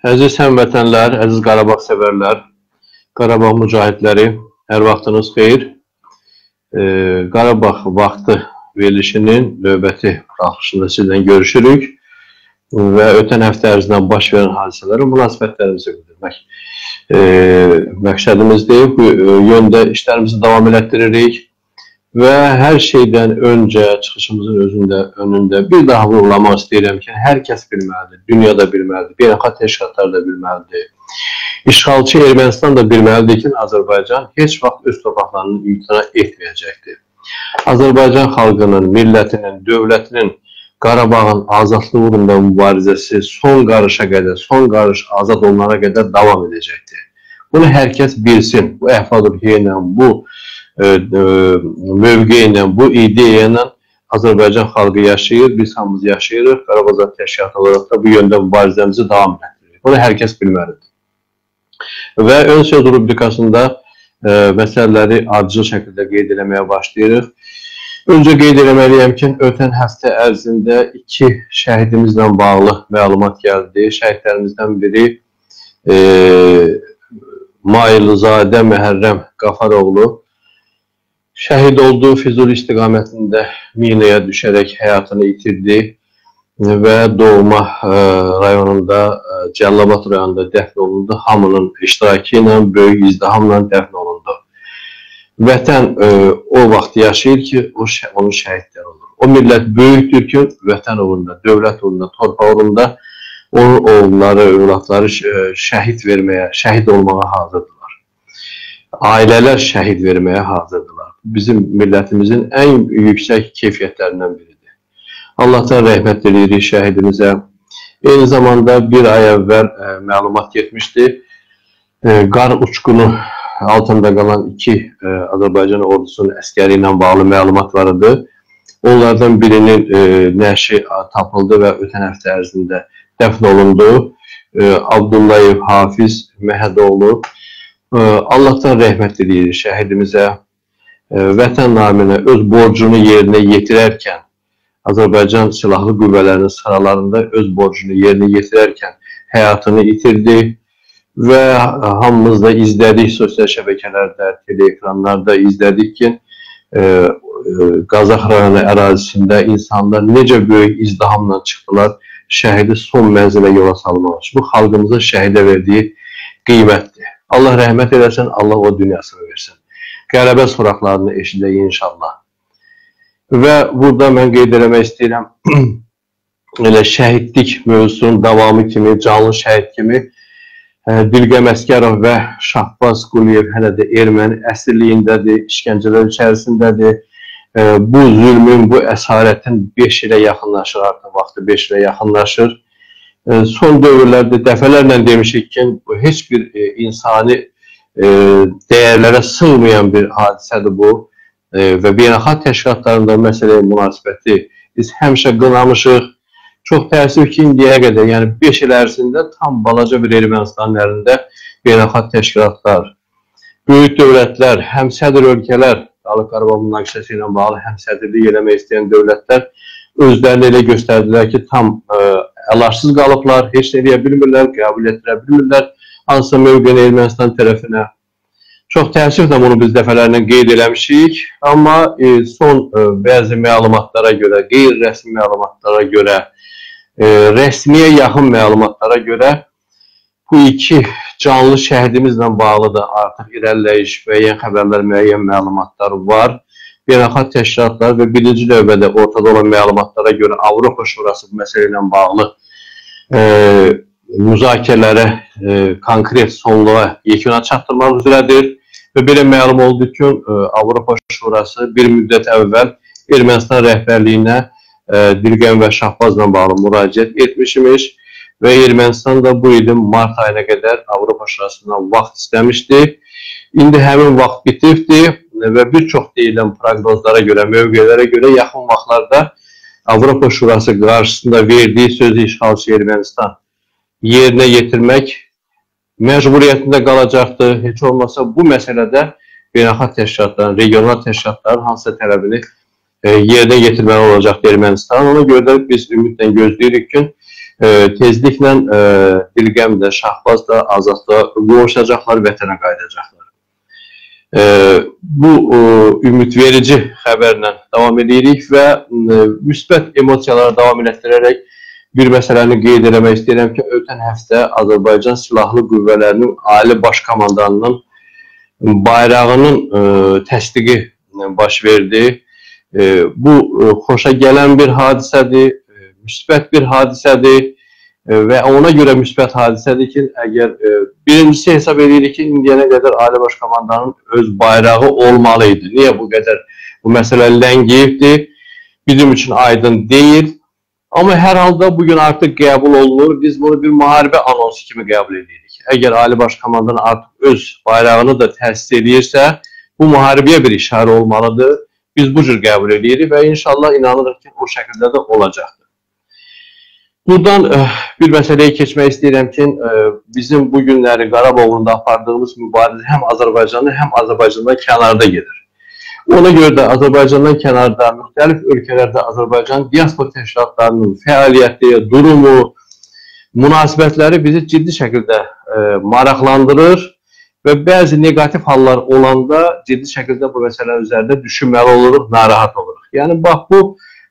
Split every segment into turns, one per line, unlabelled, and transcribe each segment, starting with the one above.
Əziz həmvətənlər, əziz Qarabağ sevərlər, Qarabağ mücahidləri, hər vaxtınız xeyir. Qarabağ vaxtı verilişinin növbəti buraxışında sizlə görüşürük və ötən həftə ərzindən baş verən hadisələrə münasibətlərimizi bildirmək məqsədimizdir. Bu yöndə işlərimizi davam elətdiririk və hər şeydən öncə çıxışımızın önündə bir daha vurulamaq istəyirəm ki, hər kəs bilməlidir, dünyada bilməlidir, beynəlxalq təşkilatlar da bilməlidir. İşğalçı Ermənistan da bilməlidir ki, Azərbaycan heç vaxt öz torpaqlarını imtina etməyəcəkdir. Azərbaycan xalqının, millətinin, dövlətinin Qarabağın azadlığı uğrunda mübarizəsi son qarışa qədər, son qarış azad olunana qədər davam edəcəkdir. Bunu hər kəs bilsin, bu əhval-ruhiyyə ilə, bu mövqe ilə, bu ideya ilə Azərbaycan xalqı yaşayır, biz hamımız yaşayırıq. Qarabağ Azad Təşkilatı olaraq da bu yöndə mübarizəmizi davam etdiririk. Bunu hər kəs bilməlidir. Və ön söz rubrikasında məsələləri ardıcıl şəkildə qeyd eləməyə başlayırıq. Öncə qeyd eləməliyəm ki, ötən həftə ərzində 2 şəhidimizlə bağlı məlumat gəldi. Şəhidlərimizdən biri Mayılzadə Məhərrəm Qafaroğlu şəhid oldu, Füzuli istiqamətində minaya düşərək həyatını itirdi və doğma rayonunda, Cəlilabad rayonunda dəfn olundu. Hamının iştirakı ilə, böyük izdihamla dəfn olundu. Vətən o vaxt yaşayır ki, onun şəhidləri olur. O millət böyükdür ki, vətən uğrunda, dövlət uğrunda, torpaq uğrunda onun oğulları, övladları şəhid verməyə, şəhid olmağa hazırdırlar. Ailələr şəhid verməyə hazırdırlar. Bizim millətimizin ən yüksək keyfiyyətlərindən biridir. Allahdan rəhmət edirik şəhidimizə. Eyni zamanda bir ay əvvəl məlumat getmişdi. Qar uçqunu altında qalan 2 Azərbaycan ordusunun əskəri ilə bağlı məlumat var idi. Onlardan birinin nəşi tapıldı və ötən həftə ərzində dəfn olundu. Abdullayev Hafiz Məhədoğlu. Allahdan rəhmət edirik şəhidimizə. Vətən naminə öz borcunu yerinə yetirərkən, Azərbaycan Silahlı Qüvvələrinin sıralarında öz borcunu yerinə yetirərkən həyatını itirdi və hamımız da izlədik sosial şəbəkələrdə, teleekranlarda izlədik ki, Qazax rayonu ərazisində insanlar necə böyük izdihamla çıxdılar şəhidi son mənzilə yola salmaq üçün. Bu xalqımızın şəhidə verdiyi qiymətdir. Allah rəhmət eləsin, Allah o dünyasını versin. Qələbə soraqlarını eşidək inşallah. Və burada mən qeyd eləmək istəyirəm, elə şəhidlik mövzusunun davamı kimi, canlı şəhid kimi Dilqəm Əskərov və Şahbaz Quliyev hələ də erməni əsirliyindədir, işgəncələr içərisindədir. Bu zülmün, bu əsarətin 5 ilə yaxınlaşır, artıq vaxtı 5 ilə yaxınlaşır. Son dövrlərdə dəfələrlə demişik ki, bu heç bir insani dəyərlərə sığmayan bir hadisədir bu və beynəlxalq təşkilatlarında məsələyə münasibəti biz həmişə qınamışıq. Çox təəssüf ki, indiyə qədər, yəni 5 il ərzində tam balaca bir Ermənistanın əlində beynəlxalq təşkilatlar, böyük dövlətlər, həmsədr ölkələr, Dağlıq Qarabağ münaqişəsi ilə bağlı həmsədrlik eləmək istəyən dövlətlər özlərini elə göstərdilər ki, tam əlacsız qalıblar, heç nə edə bilmirlər, qəbul etdirə bilmirlər hansısa mövqeni Ermənistan tərəfinə. Çox təəssüflə bunu biz dəfələrlə qeyd eləmişik, amma son bəzi məlumatlara görə, qeyri-rəsmi məlumatlara görə, rəsmiyə yaxın məlumatlara görə bu 2 canlı şəhidimizlə bağlı da artıq irəliləyiş, müəyyən xəbərlər, müəyyən məlumatlar var. Beynəlxalq təşkilatlar və birinci növbədə ortada olan məlumatlara görə Avropa Şurası bu məsələ ilə bağlı müzakirələrə konkret sonluğa, yekuna çatdırmaq üzrədir. Və belə məlum oldu ki, Avropa Şurası bir müddət əvvəl Ermənistan rəhbərliyinə Dilqəm və Şahbazla bağlı müraciət etmişmiş və Ermənistan da bu ilin mart ayına qədər Avropa Şurasından vaxt istəmişdi. İndi həmin vaxt bitibdir və bir çox deyilən proqnozlara görə, mövqelərə görə yaxın vaxtlarda Avropa Şurası qarşısında verdiyi sözü işğalçı Ermənistan yerinə yetirmək məcburiyyətində qalacaqdır. Heç olmasa bu məsələdə beynəlxalq təşkilatların, regional təşkilatların hansısa tələbini yerinə yetirməli olacaqdır Ermənistan. Ona görə də biz ümidlə gözləyirik ki, tezliklə Dilqəm də, Şahbaz da, Azad da qovuşacaqlar, vətənə qayıdacaqlar. Bu ümidverici xəbərlə davam edirik və müsbət emosiyaları davam etdirərək bir məsələni qeyd eləmək istəyirəm ki, ötən həftə Azərbaycan Silahlı Qüvvələrinin Ali Baş Komandanının bayrağının təsdiqi baş verdi. Bu xoşa gələn bir hadisədir, müsbət bir hadisədir və ona görə müsbət hadisədir ki, əgər birincisi hesab edirik ki, indiyənə qədər Ali Baş Komandanın öz bayrağı olmalıydı. Niyə bu qədər bu məsələ ləngiyibdir? Bizim üçün aydın deyil. Amma hər halda bugün artıq qəbul olunur. Biz bunu bir müharibə anonsu kimi qəbul edirik. Əgər Ali Baş Komandan artıq öz bayrağını da təsis edirsə, bu müharibəyə bir işarə olmalıdır. Biz bu cür qəbul edirik və inşallah inanırıq ki, o şəkildə də olacaqdır. Buradan bir məsələyə keçmək istəyirəm ki, bizim bu günləri Qarabağ uğrunda apardığımız mübarizə həm Azərbaycanlı, həm Azərbaycandan kənarda gedir. Ona görə də Azərbaycandan kənarda, müxtəlif ölkələrdə Azərbaycan diaspor təşkilatlarının fəaliyyəti, durumu, münasibətləri bizi ciddi şəkildə maraqlandırır və bəzi negativ hallar olanda ciddi şəkildə bu məsələ üzərində düşünməli oluruq, narahat oluruq. Yəni, bax, bu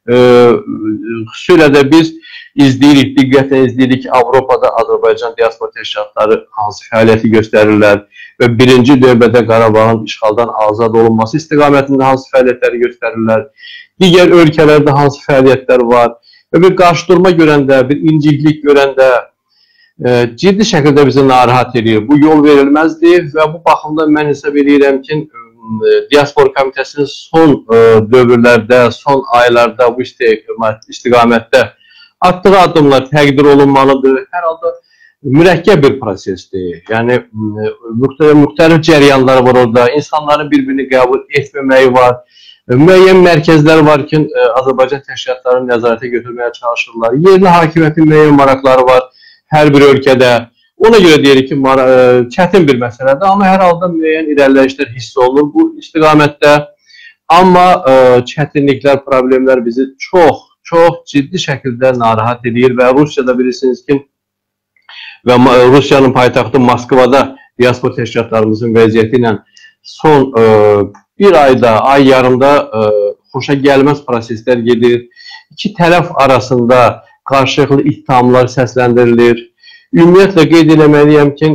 xüsusilə də biz izləyirik, diqqətlə izləyirik ki, Avropada Azərbaycan diaspor təşkilatları hansı fəaliyyəti göstərirlər və birinci növbədə Qarabağın işğaldan azad olunması istiqamətində hansı fəaliyyətləri göstərirlər, digər ölkələrdə hansı fəaliyyətlər var və bir qarşıdurma görəndə, bir inciklik görəndə ciddi şəkildə bizi narahat edir. Bu yol verilməzdir və bu baxımda mən hesab edirəm ki, Diaspor Komitəsinin son dövrlərdə, son aylarda bu istiqamətdə atdığı addımlar təqdir olunmalıdır. Hər halda mürəkkəb bir prosesdir. Yəni, müxtəlif cəryanlar var orada. İnsanların bir-birini qəbul etməməyi var. Müəyyən mərkəzlər var ki, Azərbaycan təşkilatlarını nəzarətə götürməyə çalışırlar. Yerli hakimiyyətin müəyyən maraqları var hər bir ölkədə. Ona görə deyirik ki, çətin bir məsələdir. Amma hər halda müəyyən irəliləyişlər hiss olunur bu istiqamətdə. Amma çətinliklər, problemlər bizi çox ciddi şəkildə narahat edir və Rusiyada bilirsiniz ki, və Rusiyanın paytaxtı Moskvada diaspor təşkilatlarımızın vəziyyəti ilə son bir ayda, ay yarımda xoşa gəlməz proseslər gedir. İki tərəf arasında qarşılıqlı ittihamlar səsləndirilir. Ümumiyyətlə qeyd eləməliyəm ki,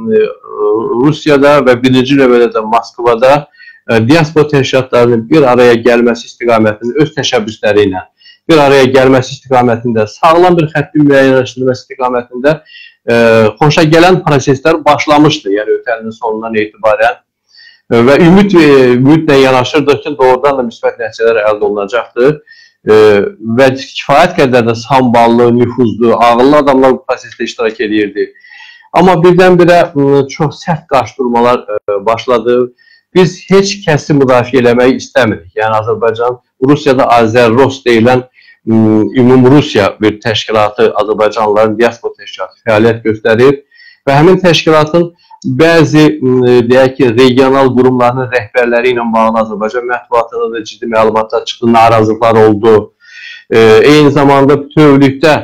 Rusiyada və birinci növbədə də Moskvada diaspor təşkilatlarının bir araya gəlməsi istiqamətində, öz təşəbbüsləri ilə bir araya gəlməsi istiqamətində, sağlam bir xəttin müəyyənləşdirilməsi istiqamətində xoşa gələn proseslər başlamışdı, yəni ötən ilin sonundan etibarən və ümidlə yanaşırdıq ki, doğrudan da müsbət nəticələr əldə olunacaqdır və kifayət qədər də samballı, nüfuzlu, ağıllı adamlar bu prosesdə iştirak edirdi. Amma birdən-birə çox sərt qarşıdurmalar başladı. Biz heç kəsi müdafiə eləmək istəmirik. Yəni, Azərbaycan, Rusiyada Azər-Ros deyilən Ümumrusiya bir təşkilatı, Azərbaycanlıların diaspor təşkilatı fəaliyyət göstərir və həmin təşkilatın bəzi, deyək ki, regional qurumlarının rəhbərləri ilə bağlı Azərbaycan mətbuatında da ciddi məlumatlar çıxdı, narazılıqlar oldu. Eyni zamanda bütövlükdə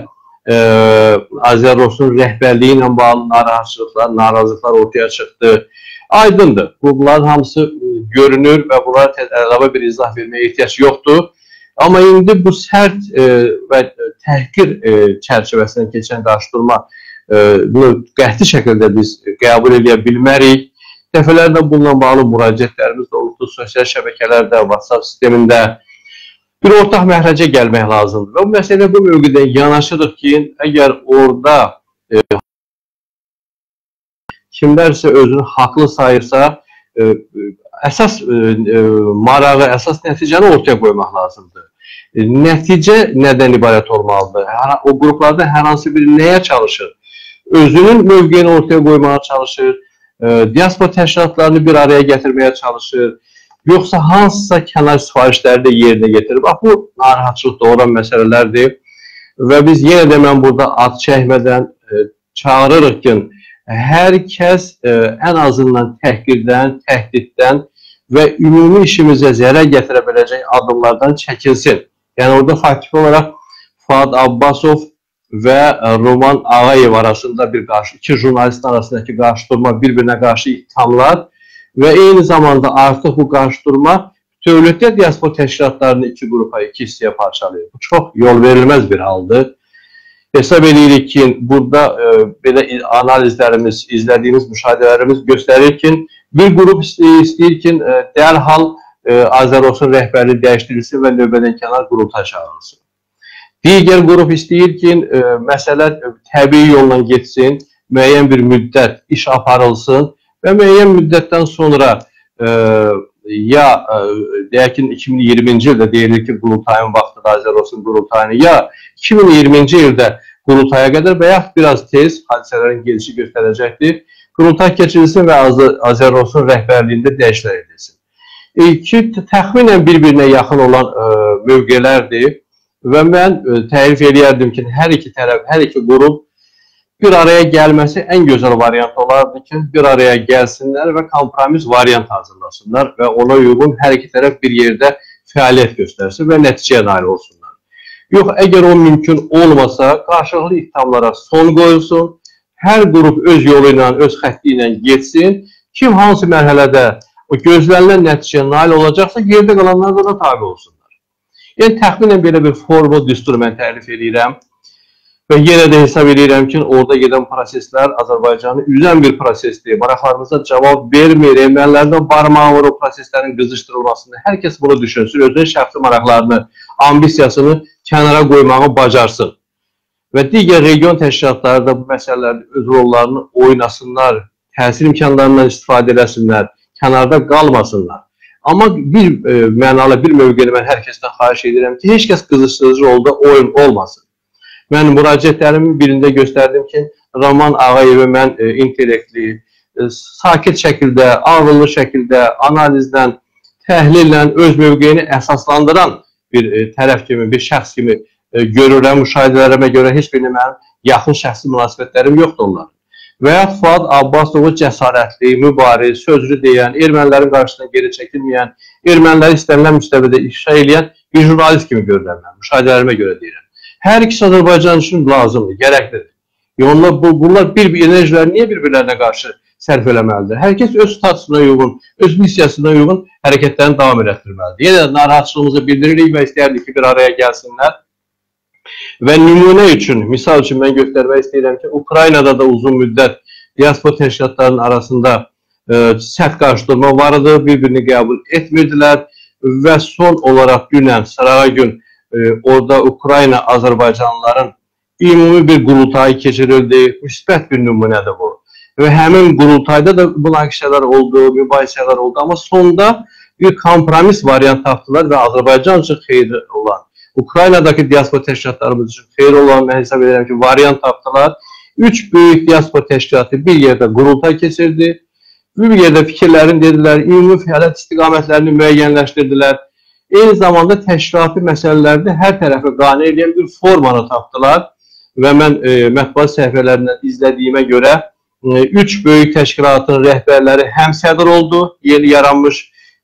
Azər-Rosun rəhbərliyi ilə bağlı narahatçılıqlar, narazılıqlar ortaya çıxdı. Aydındır, bunların hamısı görünür və bunlara əlavə bir izah verməyə ehtiyac yoxdur. Amma indi bu sərt və təhqir çərçivəsindən keçən qarşıdurma bunu qəti şəkildə biz qəbul edə bilmərik. Dəfələrlə bununla bağlı müraciətlərimiz də olubdur, sosial şəbəkələrdə, WhatsApp sistemində bir ortaq məhrəcə gəlmək lazımdır. Və bu məsələ bu mövqedən yanaşırıq ki, əgər orada kimlərsə özünü haqlı sayırsa, əsas marağı, əsas nəticəni ortaya qoymaq lazımdır. Nəticə nədən ibarət olmalıdır? O qruplarda hər hansı biri nəyə çalışır? Özünün mövqeyini ortaya qoymağa çalışır, diaspor təşkilatlarını bir araya gətirməyə çalışır, yoxsa hansısa kənar sifarişləri də yerinə getirir. Bax, bu narahatçılıq doğuran məsələlərdir və biz yenə də mən burada ad çəkmədən çağırırıq ki, hər kəs ən azından təhqirdən, təhdiddən və ümumi işimizə zərər gətirə biləcək adımlardan çəkilsin. Yəni, orada faktiki olaraq Fuad Abbasov və Roman Ağayev arasında iki jurnalistin arasındakı qarşıdurma, bir-birinə qarşı ittihamlar və eyni zamanda artıq bu qarşıdurma bütövlükdə diaspor təşkilatlarını iki qrupa, iki hissəyə parçalayır. Bu çox yol verilməz bir haldır. Hesab edirik ki, burada belə analizlərimiz, izlədiyimiz müşahidələrimiz göstərir ki, bir qrup istəyir ki, dərhal Azərosun rəhbərliyi dəyişdirilsin və növbədən kənar qrupta çağırılsın. Digər qrup istəyir ki, məsələ təbii yolla getsin, müəyyən bir müddət iş aparılsın və müəyyən müddətdən sonra ya deyək ki 2020-ci ildə deyilir ki qurultayın vaxtıdır Azərosun qurultayını, ya 2020-ci ildə qurultaya qədər və yaxud biraz tez hadisələrin gelişi göstərəcəkdir. Qurultay keçirilsin və Azərosun rəhbərliyində dəyişikliklər edilsin. Təxminən bir-birinə yaxın olan mövqelərdir və mən tərif edərdim ki, hər iki tərəf, hər iki qrup bir araya gəlməsi ən gözəl variant olardı ki, bir araya gəlsinlər və kompromis variant hazırlasınlar və ona uyğun hər iki tərəf bir yerdə fəaliyyət göstərsin və nəticəyə nail olsunlar. Yox, əgər o mümkün olmasa, qarşılıqlı ittihamlara son qoyulsun, hər qrup öz yolu ilə, öz xətti ilə getsin, kim hansı mərhələdə o gözlənilən nəticəyə nail olacaqsa, yerdə qalanlar da ona tabi olsunlar. Yəni, təxminən belə bir formu, düsturu mən tərif edirəm. Və yenə də hesab edirəm ki, orada gedən proseslər Azərbaycanı üzən bir prosesdir. Maraqlarımıza cavab vermir, ermənilərdən barmağı var o proseslərin qızışdırılmasında. Hər kəs bunu düşünsün, özünün şəxsi maraqlarını, ambisiyasını kənara qoymağı bacarsın. Və digər region təşkilatları da bu məsələlərdə öz rollarını oynasınlar, təsir imkanlarından istifadə eləsinlər, kənarda qalmasınlar. Amma bir mənalı, bir mövqeni mən hər kəsdən xahiş edirəm ki, heç kəs qızışdırıcı rolda oyun olmasın. Mən müraciətlərimin birində göstərdim ki, Roman Ağayevə mən intellektli, sakit şəkildə, ağıllı şəkildə, analizdən, təhlillə öz mövqeyini əsaslandıran bir tərəf kimi, bir şəxs kimi görürəm, müşahidələrimə görə heç birində mənim yaxın şəxsi münasibətlərim yoxdur onların. Və ya Fuad Abbasovu cəsarətli, mübariz, sözlü deyən, ermənilərin qarşısına geri çəkilməyən, erməniləri istənilən müstəvidə ifşa edən bir jurnalist kimi görürəm mən, müşahidələrimə görə deyirəm. Hər ikisi Azərbaycan üçün lazımdır, gərəklidir. Bunlar bir enerjiləri niyə bir-birlərinə qarşı sərf eləməlidir? Hər kəs öz statusuna uyğun, öz missiyasına uyğun hərəkətlərini davam etdirməlidir. Yenə də narahatçılığımızı bildiririk və istəyərdik ki, bir araya gəlsinlər. Və nümunə üçün, misal üçün mən göstərmək istəyirəm ki, Ukraynada da uzun müddət diaspor təşkilatlarının arasında sərt qarşıdurma vardı, bir-birini qəbul etmirdilər və son olaraq dünən, sırağa gün orada Ukrayna Azərbaycanlıların ümumi bir qurultayı keçirildi, müsbət bir nümunədir bu. Və həmin qurultayda da münaqişələr oldu, mübahisələr oldu, amma sonda bir kompromis variant tapdılar və Azərbaycan üçün xeyirli olan, Ukraynadakı diaspor təşkilatlarımız üçün xeyirli olan, mən hesab edirəm ki, variant tapdılar. 3 böyük diaspor təşkilatı bir yerdə qurultay keçirdi, bir yerdə fikirlərini dedilər, ümumi fəaliyyət istiqamətlərini müəyyənləşdirdilər. Eyni zamanda təşkilati məsələlərdə hər tərəfə qane edən bir formanı tapdılar və mən mətbuat səhifələrindən izlədiyimə görə 3 böyük təşkilatın rəhbərləri həmsədr oldu, yeni yaranmış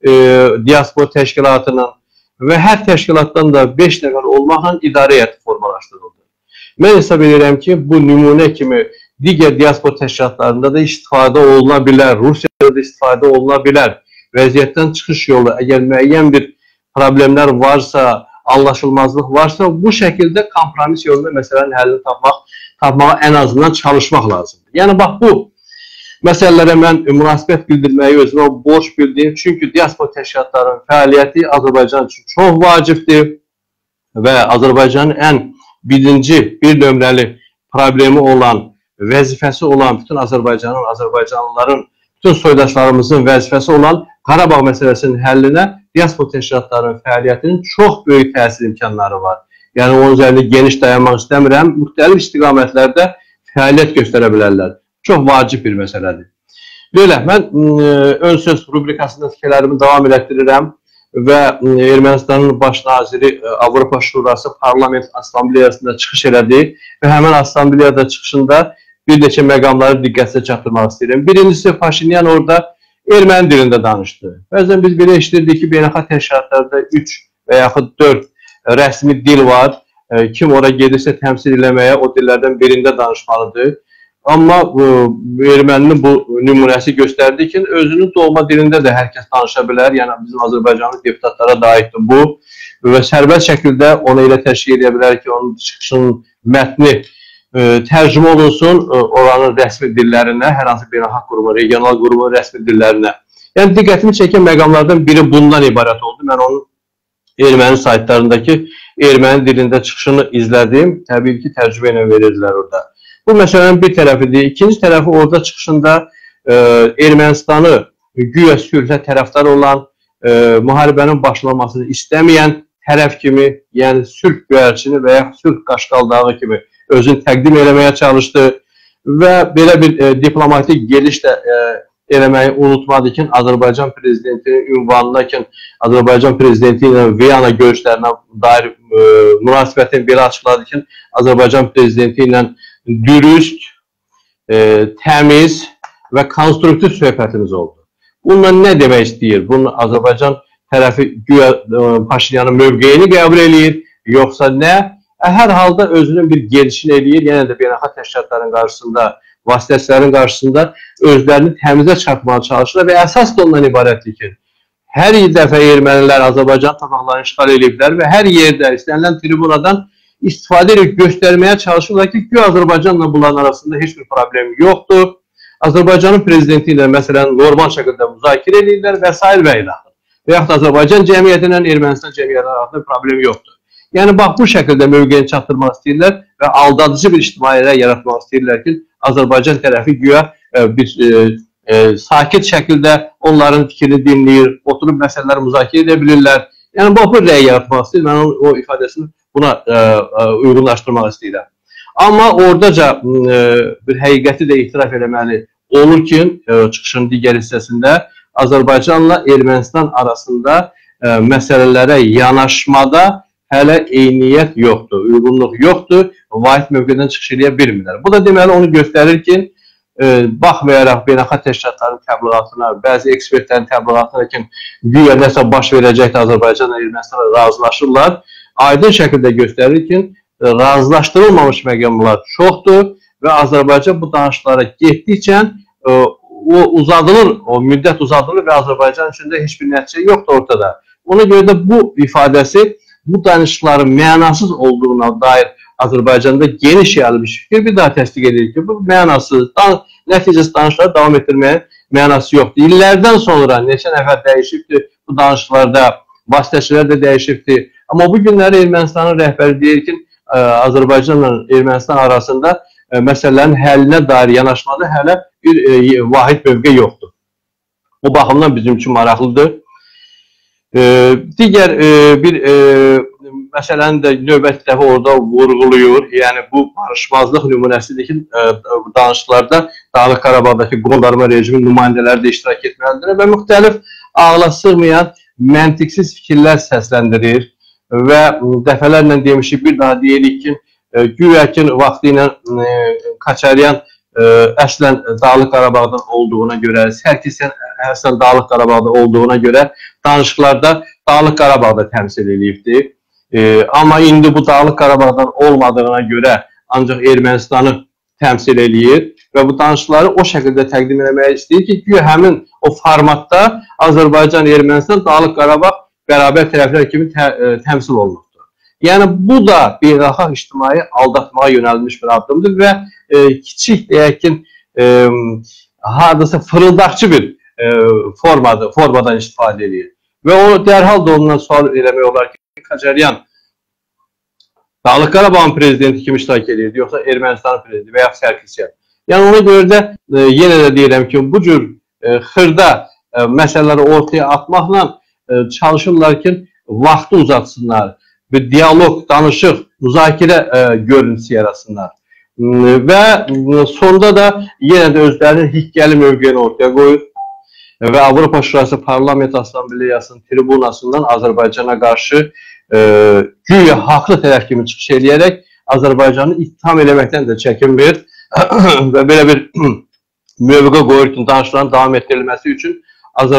diaspor təşkilatının və hər təşkilatdan da 5 nəfər olmaqla idarə heyəti formalaşdırıldı. Mən hesab edirəm ki, bu nümunə kimi digər diaspor təşkilatlarında da istifadə oluna bilər, Rusiyada da istifadə oluna bilər. Vəziyyətdən çıxış yolu, əgər müəyyən bir problemlər varsa, anlaşılmazlıq varsa, bu şəkildə kompromis yolunda məsələnin həllini tapmağa ən azından çalışmaq lazımdır. Yəni, bax, bu məsələlərə mən münasibət bildirməyi özümə borc bildim. Çünki diaspor təşkilatlarının fəaliyyəti Azərbaycan üçün çox vacibdir və Azərbaycanın ən birinci, bir nömrəli problemi olan, vəzifəsi olan bütün Azərbaycanlıların, bütün soydaşlarımızın vəzifəsi olan Qarabağ məsələsinin həllinə diaspor təşkilatlarının fəaliyyətinin çox böyük təsir imkanları var. Yəni, onun üzərində geniş dayanmaq istəmirəm. Müxtəlif istiqamətlərdə fəaliyyət göstərə bilərlər. Çox vacib bir məsələdir. Belə, mən ön söz rubrikasında fikirlərimi davam elətdirirəm və Ermənistanın baş naziri Avropa Şurası Parlament Assambleyasında çıxış elədi və həmin assambleyada çıxışında bir neçə məqamları diqqətinizə çatdırmaq istəyirəm. Birincisi, Paşinyan orada erməni dilində danışdı. Bəzən biz belə eşidirdik ki, beynəlxalq təşkilatlarda 3 və yaxud 4 rəsmi dil var kim ora gedirsə təmsil eləməyə o dillərdən birində danışmalıdır. Amma erməninin bu nümunəsi göstərdi ki, özünün doğma dilində də hər kəs danışa bilər. Yəni bizim Azərbaycanlı deputatlara da aiddir bu və sərbəst şəkildə onu elə təşkil edə bilər ki, onun çıxışının mətni tərcümə olunsun oranın rəsmi dillərinə, hər hansı beynəlxalq qurumun, regional qurumun rəsmi dillərinə. Yəni diqqətimi çəkən məqamlardan biri bundan ibarət oldu. Mən onun erməni saytlarındakı erməni dilində çıxışını izlədim. Təbii ki, tərcümə ilə verirdilər orada. Bu məsələnin bir tərəfidir. İkinci tərəfi orada çıxışında Ermənistanı güya sülhə tərəfdar olan, müharibənin başlamasını istəməyən tərəf kimi, yəni sülh göyərçini və ya sülh qaşqaldağı kimi özünü təqdim eləməyə çalışdı və belə bir diplomatik gediş də eləməyi unutmadı ki, Azərbaycan prezidentinin ünvanına ki, Azərbaycan prezidenti ilə Viyana görüşlərinə dair münasibətini belə açıqladı ki, Azərbaycan prezidenti ilə dürüst, təmiz və konstruktiv söhbətimiz oldu. Bununla nə demək istəyir? Bunun Azərbaycan tərəfi güya Paşinyanın mövqeyini qəbul edir, yoxsa nə? Hər halda özünün bir gedişini eləyir, yenə də beynəlxalq təşkilatların qarşısında, vasitəçilərin qarşısında özlərini təmizə çarpmağa çalışırlar və əsas da ondan ibarətdir ki, hər dəfə ermənilər Azərbaycan torpaqlarını işğal ediblər və hər yerdə istənilən tribunadan istifadə edib göstərməyə çalışırlar ki, Azərbaycanla bunların arasında heç bir problem yoxdur. Azərbaycanın prezidenti ilə məsələn normal şəkildə müzakirə edirlər və s. və ilə. Və yaxud Azərbaycan cəmiyyəti ilə Ermənistan cəmiyyəti arasında problem yoxdur. Yəni, bax, bu şəkildə mövqeyini çatdırmaq istəyirlər və aldadıcı bir ictimaiyyət yaratmaq istəyirlər ki, Azərbaycan tərəfi güya bir sakit şəkildə onların fikrini dinləyir, oturub məsələləri müzakirə edə bilirlər. Yəni, bu rəy yaratmaq istəyir, mən o ifadəsini buna uyğunlaşdırmaq istəyirəm. Amma oradaca bir həqiqəti də etiraf eləməli olur ki, çıxışın digər hissəsində Azərbaycanla Ermənistan arasında məsələlərə yanaşmada hələ eyniyyət yoxdur, uyğunluq yoxdur, vahid mövqedən çıxış edə bilmirlər. Bu da deməli onu göstərir ki, baxmayaraq beynəlxalq təşkilatların təbliğatına, bəzi ekspertlərin təbliğatına ki, güya nəsə baş verəcəkdir Azərbaycanla Ermənistanla razılaşırlar, aydın şəkildə göstərir ki, razılaşdırılmamış məqamlar çoxdur və Azərbaycan bu danışıqlara getdikcə o uzadılır, o müddət uzadılır və Azərbaycan içində heç bir nəticə yoxdur ortada. Ona görə də bu ifadəsi bu danışıqların mənasız olduğuna dair Azərbaycanda geniş yayılmış fikir bir daha təsdiq edir ki, bu mənasız, nəticəsiz danışıqları davam etdirməyə mənası yoxdur. İllərdən sonra neçə nəfər dəyişibdir bu danışıqlarda, vasitəçilər də dəyişibdir. Amma bu günləri Ermənistanın rəhbəri deyir ki, Azərbaycanla Ermənistan arasında məsələlərin həllinə dair yanaşmada hələ bir vahid mövqe yoxdur. O baxımdan bizim üçün maraqlıdır. Digər bir məsələni də növbəti dəfə orada vurğuluyur. Yəni, bu barışmazlıq nümunəsidir ki, danışıqlarda Dağlıq Qarabağdakı qondarma rejimin nümayəndələri də iştirak etməlidir və müxtəlif ağla sığmayan məntiqsiz fikirlər səsləndirir və dəfələrlə demişik, bir daha deyirik ki, güya ki, vaxtı ilə Kaçaryan əslən Dağlıq Qarabağdan olduğuna görə, Sərkisyan əslən Dağlıq Qarabağda olduğuna görə danışıqlarda Dağlıq Qarabağda təmsil edibdir. Amma indi bu Dağlıq Qarabağdan olmadığına görə ancaq Ermənistanı təmsil edir və bu danışıqları o şəkildə təqdim etməyə istəyir ki, güya həmin o formatda Azərbaycan, Ermənistan, Dağlıq Qarabağ bərabər tərəflər kimi təmsil olunur. Yəni, bu da beynəlxalq ictimai aldatmağa yönəlmiş bir addımdır və kiçik, deyək ki, hardasa fırıldaqçı bir formadan istifadə edir. Və o dərhal da ondan sual eləmək olar ki, Kaçaryan Dağlıq Qarabağın prezidenti kimi iştirak edirdi, yoxsa Ermənistanın prezidenti və ya Sərkisyan. Yəni, ona görə də yenə də deyirəm ki, bu cür xırda məsələləri ortaya atmaqla çalışırlar ki, vaxtı uzatsınlar. Bir diyalog, danışıq, müzakirə görüntüsü yaratsınlar. Və sonda da yenə də özlərinin hikkəli mövqeyini ortaya qoyur və Avropa Şurası Parlament Assambleyasının tribunasından Azərbaycana qarşı güya haqlı tərəf kimi çıxış edərək Azərbaycanı ittiham eləməkdən də çəkinmir və belə bir mövqe qoyur ki, danışıqların davam etdirilməsi üçün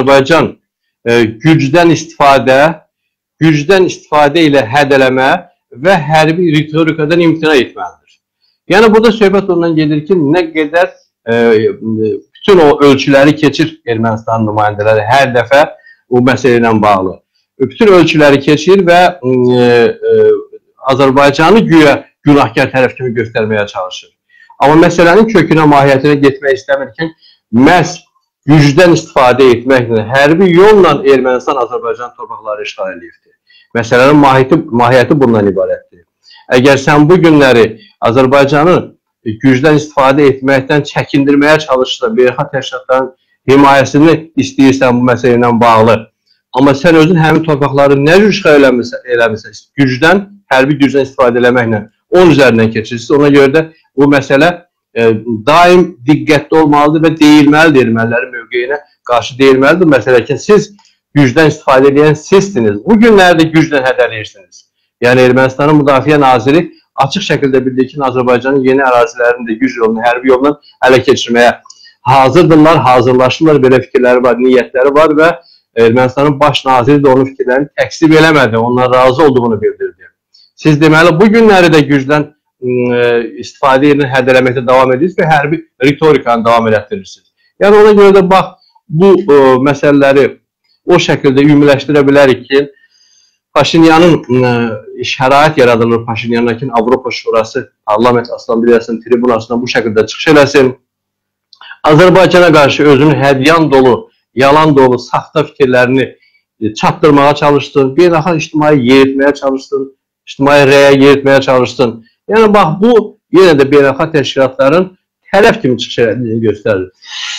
gücdən istifadə ilə hədələmə və hərbi ritorikadan imtina etməlidir. Yəni burada söhbət ondan gedir ki, nə qədər bütün o ölçüləri keçir Ermənistan nümayəndələri hər dəfə o məsələ ilə bağlı. Bütün ölçüləri keçir və Azərbaycanı güya günahkar tərəf kimi göstərməyə çalışır. Amma məsələnin kökünə, mahiyyətinə getmək istəmirkən, məhz gücdən istifadə etməklə, hərbi yolla Ermənistan Azərbaycan torpaqları işğal edirdi. Məsələnin mahiyyəti bundan ibarətdir. Əgər sən bu günləri Azərbaycanı gücdən istifadə etməkdən çəkindirməyə çalışırsan, beynəlxalq təşkilatların himayəsini istəyirsən bu məsələ ilə bağlı, amma sən özün həmin torpaqları nə cür işğal eləmirsən, gücdən, hərbi gücdən istifadə eləməklə onun üzərindən keçirsiniz. Ona görə də bu məsələ daim diqqətli olmalıdır və deyilməlidir, ermənilərin mövqeyinə qarşı deyilməlidir. Məsələ ki, siz gücdən istifadə edən sizsiniz. Bu günlərdə gücdən hədələyirsiniz. Yəni, Ermənistanın Müdafiə Naziri açıq şəkildə bildirir ki, Azərbaycanın yeni ərazilərini də güc yolunu, hərbi yolunu ələ keçirməyə hazırdırlar, hazırlaşırlar, belə fikirləri var, niyyətləri var və Ermənistanın baş naziri də onun fikirlərini təksib eləmədi, ondan razı olduğunu bildirdi. Siz deməli, bu günləri də gücdən istifadə edin, hədələməkdə davam edirsiniz və hərbi ritorikanı davam elətdirirsiniz. Yəni, ona görə də bax, bu məsələləri o şəkildə ümumiləşdirə bilərik ki, Paşinyanın şərait yaradılır, Paşinyanın Avropa Şurası parlament aslan bilirsən tribunasına bu şəkildə çıxış eləsin. Azərbaycana qarşı özünün hədyan dolu, yalan dolu, saxta fikirlərini çatdırmağa çalışsın, beynəlxalq ictimai yeritməyə çalışsın, ictimai rəyə yeritməyə çalışsın. Yəni, bax, bu yenə də beynəlxalq təşkilatların tərəf kimi çıxış edildiyini göstərir.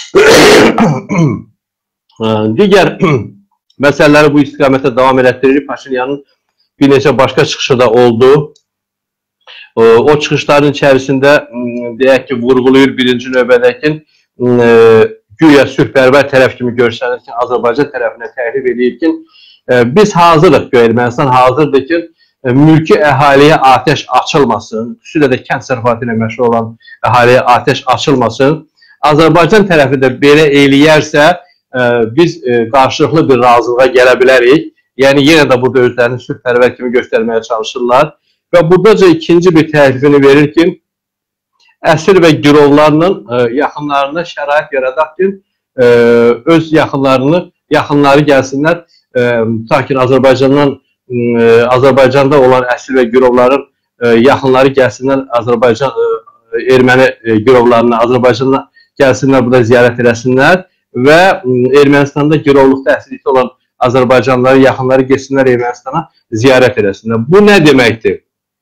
Digər məsələləri bu istiqamətdə davam elətdirir. Paşinyanın bir neçə başqa çıxışı da oldu. O çıxışların içərisində deyək ki, vurğulayır birinci növbədəkin güya sülhpərvər tərəf kimi görsənir ki, Azərbaycan tərəfinə təklif edir ki, biz hazırıq, Ermənistan hazırdır ki, mülki əhaliyə atəş açılmasın, xüsusilə də kənd sərfatı ilə məşğul olan əhaliyə atəş açılmasın. Azərbaycan tərəfi də belə eləyərsə, biz qarşılıqlı bir razılığa gələ bilərik. Yəni, yenə də burada özlərini sülhpərvər kimi göstərməyə çalışırlar. Və buradaca ikinci bir təklifini verir ki, əsir və girovlarla yaxınlarına şərait yaradaq ki, öz yaxınları gəlsinlər, ta ki, Azərbaycanda olan əsir və girovların yaxınları gəlsinlər, erməni girovlarına, Azərbaycana gəlsinlər, burada ziyarət eləsinlər və Ermənistanda girovluqda əsirlikdə olan Azərbaycanlıların yaxınları geçsinlər Ermənistana ziyarət eləsinlər. Bu nə deməkdir?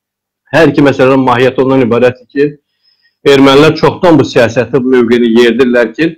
Hər iki məsələnin mahiyyəti ondan ibarətdir ki, ermənilər çoxdan bu siyasəti, bu mövqeni yerdirlər ki,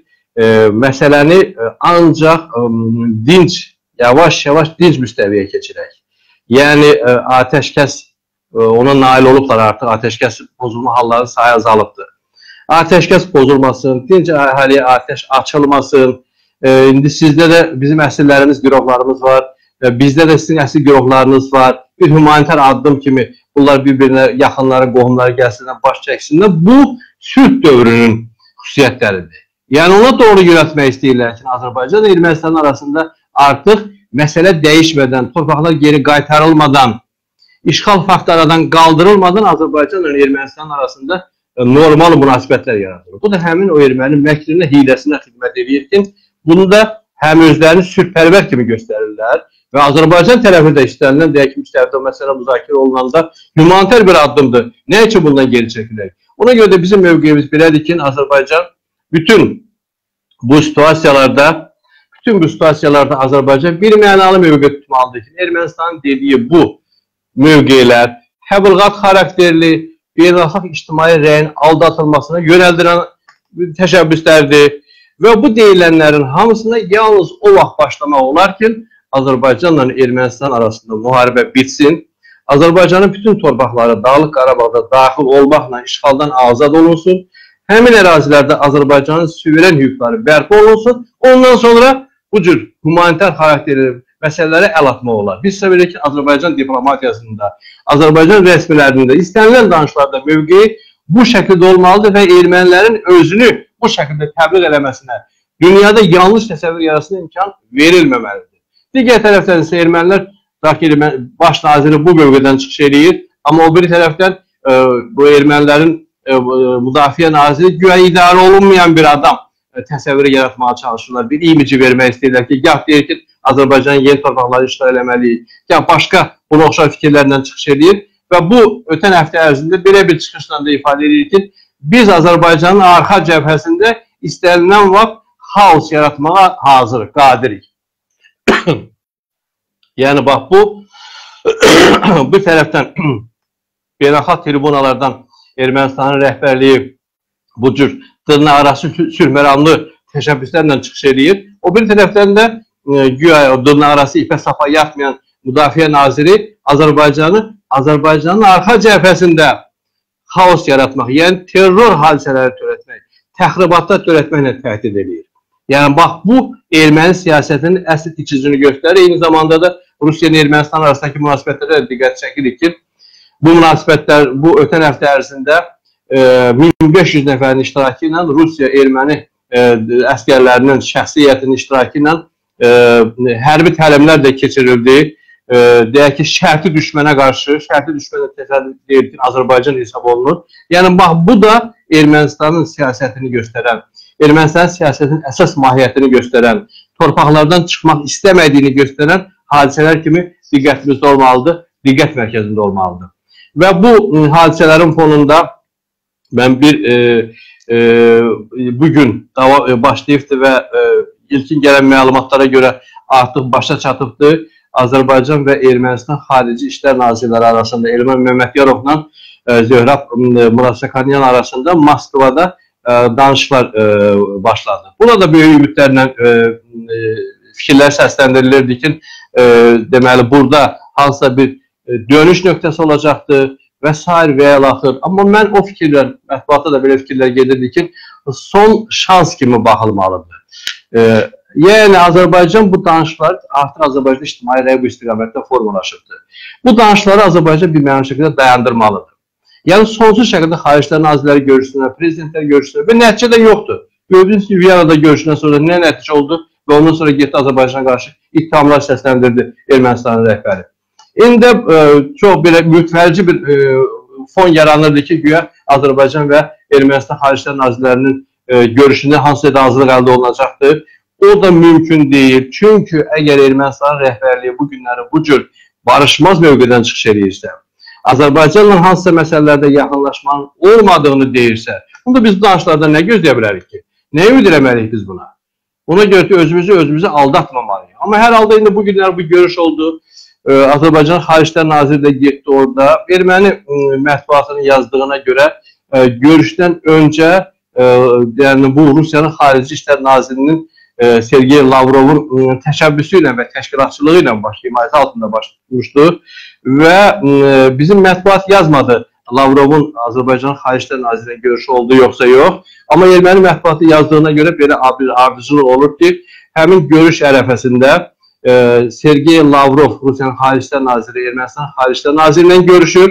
məsələni ancaq dinc, yavaş-yavaş dinc müstəviyə keçirək. Yəni, atəşkəs, ona nail olublar artıq, atəşkəs pozulma halları sayı azalıbdır. Atəşkəs pozulmasın, dinc əhaliyə atəş açılmasın. İndi sizdə də bizim əsirlərimiz, girovlarımız var, bizdə də sizin əsir girovlarınız var. Bir humanitar addım kimi bunlar bir-birinə yaxınları, qohumları gəlsinlər, baş çəksinlər. Bu, sülh dövrünün xüsusiyyətləridir. Yəni, ona doğru yönətmək istəyirlər ki, Azərbaycan və Ermənistan arasında artıq məsələ dəyişmədən, torpaqlar geri qaytarılmadan, işğal faktı aradan qaldırılmadan Azərbaycan və Ermənistan arasında normal münasibətlər yaradılır. Bu da həmin o erməni məkrinə, hiləsinə xidmət edir ki, bunu da həm özlərini sülhpərvər kimi göstərirlər və Azərbaycan tərəfi də istənilən, deyək ki, müstəvidə məsələ müzakirə olunanda humanitar bir addımdır. Nə üçün bundan geri çəkilək? Ona görə də bizim mövqeyimiz belədir ki, Azərbaycan bütün bu situasiyalarda Azərbaycan bir mənalı mövqe tutmalıdır ki, Ermənistanın dediyi bu mövqeylər həbılğat xarakterli, beynəlxalq ictimai rəyin aldatılmasına yönəldirən təşəbbüslərdir və bu deyilənlərin hamısına yalnız o vaxt başlamaq olar ki, Azərbaycanla Ermənistan arasında müharibə bitsin, Azərbaycanın bütün torpaqları Dağlıq Qarabağda daxil olmaqla işğaldan azad olunsun, həmin ərazilərdə Azərbaycanın suveren hüquqları bərpa olunsun, ondan sonra bu cür humanitar xarakterli məsələlərə əl atmaq olar. Biz isə bilirik ki, Azərbaycan diplomatiyasında, Azərbaycan rəsmilərində istənilən danışlarda mövqeyi bu şəkildə olmalıdır və ermənilərin özünü bu şəkildə təbliğ eləməsinə, dünyada yanlış təsəvvür yarasına imkan verilməməlidir. Digər tərəfdən isə ermənilər, baş naziri bu mövqedən çıxış edir, Amma o bir tərəfdən bu ermənilərin müdafiə naziri güya idarə olunmayan bir adam təsəvvürü yaratmağa çalışırlar. Bir imici vermək istəyirlər ki, gah deyir ki, Azərbaycan yeni torpaqları işğal eləməliyik, gah başqa buna oxşar fikirlərlə çıxış edir və bu ötən həftə ərzində belə bir çıxışla da ifadə edir ki, biz Azərbaycanın arxa cəbhəsində istənilən vaxt xaos yaratmağa hazırıq, qadirik. Yəni, bax, bu tərəfdən beynəlxalq tribunalardan Ermənistanın rəhbərliyi bu cür dırnaqarası sülhməramlı təşəbbüslərlə çıxış edir. O bir tərəfdən də güya dırnaqarası ipə sapa yatmayan Müdafiə Naziri Azərbaycanın arxa cəbhəsində xaos yaratmaq, yəni terror hadisələri törətmək, təxribatlar törətməklə təhdid edir. Yəni, bax, bu erməni siyasətinin əsl içicini göstərir. Eyni zamanda da Rusiya-Ermənistan arasındakı münasibətlərə diqqət çəkilir ki, bu münasibətlər bu ötən həftə ərzində 1500 nəfərin iştirakı ilə Rusiya-Erməni əskərlərinin şəxsiyyətinin iştirakı ilə hərbi təlimlər də keçirildi. Deyək ki, şərti düşmənə qarşı, şərti düşmənə təsəvvür ki, Azərbaycan hesab olunur. Yəni, bax, bu da Ermənistanın siyasətini göstərən, Ermənistanın siyasətinin əsas mahiyyətini göstərən, torpaqlardan çıxmaq istəmədiyini göstərən hadisələr kimi diqqətimizdə olmalıdır, diqqət mərkəzində olmalıdır. Və bu hadisələrin fonunda mən bugün başlayıbdır və ilkin gələn məlumatlara görə artıq başa çatıbdır. Azərbaycan və Ermənistan Xarici İşlər Nazirləri arasında Elman Məmmədyarovla Zöhrab Murasaqanyan arasında Moskvada danışıqlar başladı. Buna da böyük ümidlərlə fikirlər səsləndirilirdi ki, deməli, burada hansısa bir dönüş nöqtəsi olacaqdır və s. və əlaxır. Amma mən o fikirlər, mətbuatda da belə fikirlər gedirdi ki, son şans kimi baxılmalıdır. Yəni, Azərbaycan bu danışıqlar artıq Azərbaycan ictimai rəy bu istiqamətdə formalaşıbdır. Bu danışıqları Azərbaycan bir mənalı şəkildə dayandırmalıdır. Yəni, sonsuz şəkildə Xariclər Nazirləri görüşünə, prezidentlər görüşünə və nəticə də yoxdur. Gördüyünüz kimi, Viyanada görüşündən sonra nə nəticə oldu və ondan sonra getdi Azərbaycana qarşı ittihamlar səsləndirdi Ermənistanın rəhbəri. İndi çox belə mütəfərrici bir fon yaranırdı ki, güya Azərbaycan və Ermənistan Xariclər Nazirlərinin görüşündə hansısa hazırlıq əldə olunacaqdır. O da mümkün deyil. Çünki əgər Ermənistanın rəhbərliyi bu günləri bu cür barışmaz mövqedən çıxış edirsə, Azərbaycanla hansısa məsələlərdə yaxınlaşmanın olmadığını deyirsə, bunda biz danışıqlarda nə gözləyə bilərik ki? Nə ümid eləməliyik biz buna? Ona görə ki, özümüzü aldatmamalıyıq. Amma hər halda indi bu günlər bu görüş oldu. Azərbaycan Xariclər Naziri də getdi orada. Erməni mətbuatının yazdığına görə görüşdən öncə yəni bu Rusiyanın Xarici İşlər Nazirinin Sergey Lavrovun təşəbbüsü ilə və təşkilatçılığı ilə himayəsi altında başlamışdı və bizim mətbuat yazmadı Lavrovun Azərbaycan Xariclər Nazirinin görüşü oldu yoxsa yox. Amma erməni mətbuatı yazdığına görə belə bir ardıcılıq olur ki, həmin görüş ərəfəsində Sergey Lavrov, Rusiyanın Xariclər Naziri, Ermənistan Xariclər Naziri ilə görüşür.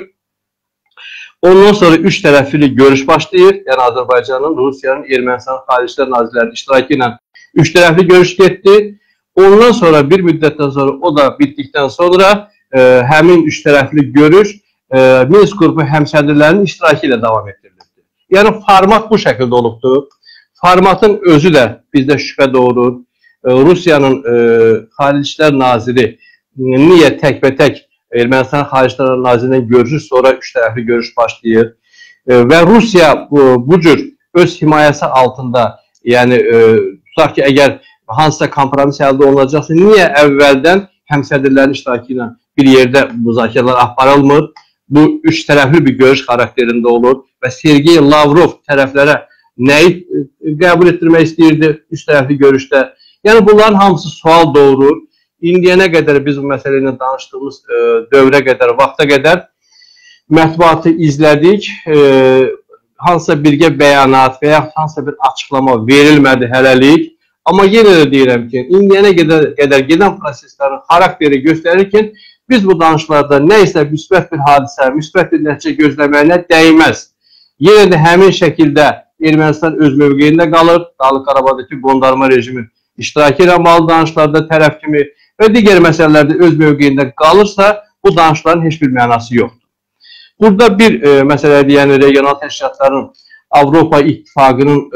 Ondan sonra üç tərəfli görüş başlayır. Yəni Azərbaycanın, Rusiyanın, Ermənistan Xariclər Nazirlərinin iştirakı ilə üç tərəfli görüş getdi. Ondan sonra bir müddətdən sonra o da bitdikdən sonra həmin üç tərəfli görüş Minsk qrupu həmsədrlərinin iştirakı ilə davam etdirildi. Yəni format bu şəkildə olubdur. Formatın özü də bizdə şübhə doğurur. Rusiyanın Xarici İşlər Naziri niyə təkbətək Ermənistan Xaricilər Nazirinin görüşü sonra üç tərəfli görüş başlayır və Rusiya bu cür öz himayəsi altında, yəni tutaq ki, əgər hansısa kompromis əldə olunacaqsa, niyə əvvəldən həmsədrlərin iştirakı ilə bir yerdə müzakirələr aparılmır? Bu üç tərəfli bir görüş xarakterində olur və Sergey Lavrov tərəflərə nəyi qəbul etdirmək istəyirdi üç tərəfli görüşdə? Yəni bunların hamısı sual doğurur. İndiyənə qədər biz bu məsələ ilə danışdığımız dövrə qədər, vaxta qədər mətbuatı izlədik. Hansısa birgə bəyanat və ya hansısa bir açıqlama verilmədi hələlik. Amma yenə də deyirəm ki, indiyənə qədər gedən proseslərin xarakteri göstərir ki, biz bu danışıqlarda nə isə müsbət bir hadisə, müsbət bir nəticə gözləməyinə dəyməz. Yenə də həmin şəkildə Ermənistan öz mövqeyində qalır. Dağlıq Qarabağdakı qondarma rejimin iştirakı ilə bağlı danışıqlarda tərəf kimi və digər məsələlərdə öz mövqeyində qalırsa, bu danışıqların heç bir mənası yoxdur. Burada bir məsələdir, yəni regional təşkilatların Avropa İttifaqının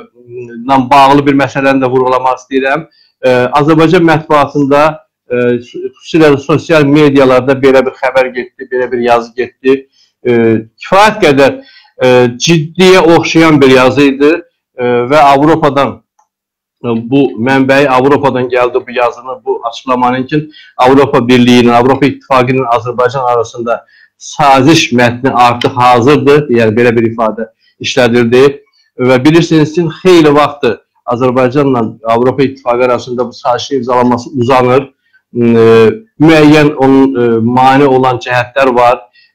bağlı bir məsələni də vurğulamaq istəyirəm. Azərbaycan mətbuatında, xüsusilə sosial medialarda belə bir xəbər getdi, belə bir yazı getdi. Kifayət qədər ciddiyə oxşayan bir yazı idi və Avropadan, bu mənbəyi Avropadan gəldi bu yazının, bu açıqlamanın ki, Avropa Birliği'nin, Avropa İttifaqının Azərbaycan arasında saziş mətni artıq hazırdır, yəni belə bir ifadə işlədildi və bilirsiniz ki, xeyli vaxtdır Azərbaycanla Avropa İttifaqı arasında bu sazişin imzalanması uzanır, müəyyən onun mane olan cəhətlər var,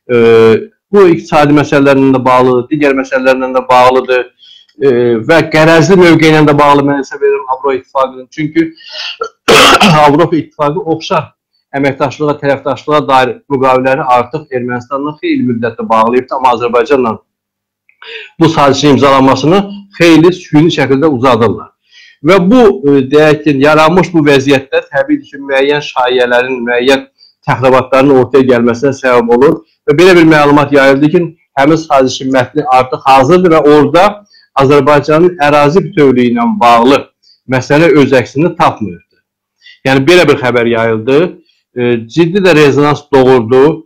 bu iqtisadi məsələlərlə də bağlıdır, digər məsələlərlə də bağlıdır və qərəzli mövqeylə də bağlı mən hesab edirəm Avropa İttifaqının. Çünki Avropa İttifaqı oxşar əməkdaşlığa, tərəfdaşlığa dair müqavilələri artıq Ermənistanla xeyli müddətdə bağlayıbdır, amma Azərbaycanla bu sazişin imzalanmasını xeyli süni şəkildə uzadırlar. Və bu, deyək ki, yaranmış bu vəziyyətdə təbii ki, müəyyən şayiələrin, müəyyən təxribatların ortaya gəlməsinə səbəb olur və belə bir məlumat yayıldı ki, həmin sazişin mətni artıq hazırdır və orada Azərbaycanın ərazi bütövlüyü ilə bağlı məsələ öz əksini tapmıyordu. Yəni, belə bir xəbər yayıldı, ciddi də rezonans doğurdu,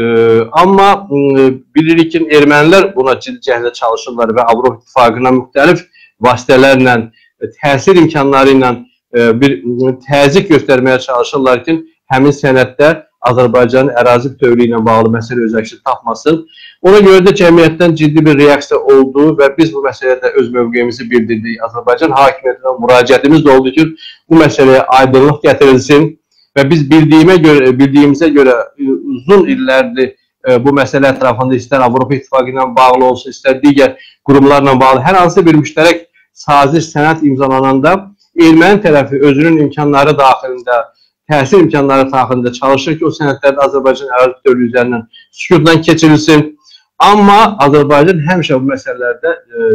amma bilirik ki, ermənilər buna ciddi cəhdə çalışırlar və Avropa İttifaqına müxtəlif vasitələrlə, təsir imkanları ilə bir təzyiq göstərməyə çalışırlar ki, həmin sənəddə Azərbaycanın ərazi bütövlüyü ilə bağlı məsələ öz əksini tapmasın. Ona görə də cəmiyyətdən ciddi bir reaksiya oldu və biz bu məsələdə öz mövqeyimizi bildirdik. Azərbaycan hakimiyyətinə müraciətimiz də oldu ki, bu məsələyə aydınlıq gətirilsin və biz bildiyimizə görə uzun illərdir bu məsələ ətrafında istər Avropa İttifaqı ilə bağlı olsun, istər digər qurumlarla bağlı hər hansı bir müştərək saziş sənəd imzalananda erməni tərəfi özünün imkanları daxilində, təsir imkanları daxilində çalışır ki, o sənədlərdə Azərbaycan ərazi bütövlüyü üzərindən sükutdan keçirilsin. Amma Azərbaycan həmişə bu məsələlərdə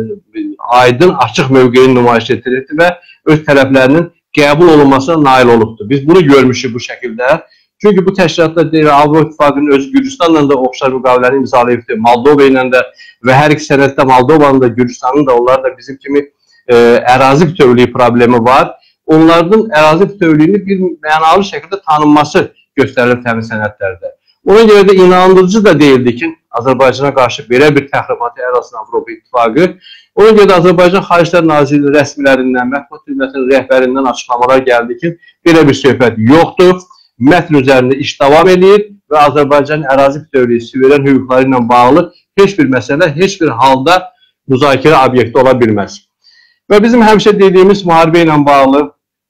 aydın, açıq mövqeyini nümayiş etdirirdi və öz tələblərinin qəbul olunmasına nail olubdur. Biz bunu görmüşük bu şəkildə. Çünki bu təşkilatlar deyir, Avropa İttifaqının özü Gürcüstanla da oxşar müqavilərini imzalayıbdır, Moldova ilə də və hər iki sənəddə Moldovanın da, Gürcüstanın da, onlar da bizim kimi ərazi bütövlüyü problemi var. Onların ərazi bütövlüyünü bir mənalı şəkildə tanınması göstərilir həmin sənədlərdə. Ona görə də inandırıcı da deyildi ki, Azərbaycana qarşı belə bir təxribatı ərazisi Avropa İttifaqı. Ona görə də Azərbaycan Xariclər Nazirliyi rəsmilərindən, mətbuat xidmətinin rəhbərindən açıqlamalar gəldi ki, belə bir söhbət yoxdur. Mətn üzərində iş davam edir və Azərbaycanın ərazi bütövlüyü, suveren hüquqları ilə bağlı heç bir məsələ, heç bir halda müzakirə obyekti ola bilməz. Və bizim həmişə dediyimiz müharibə ilə bağlı,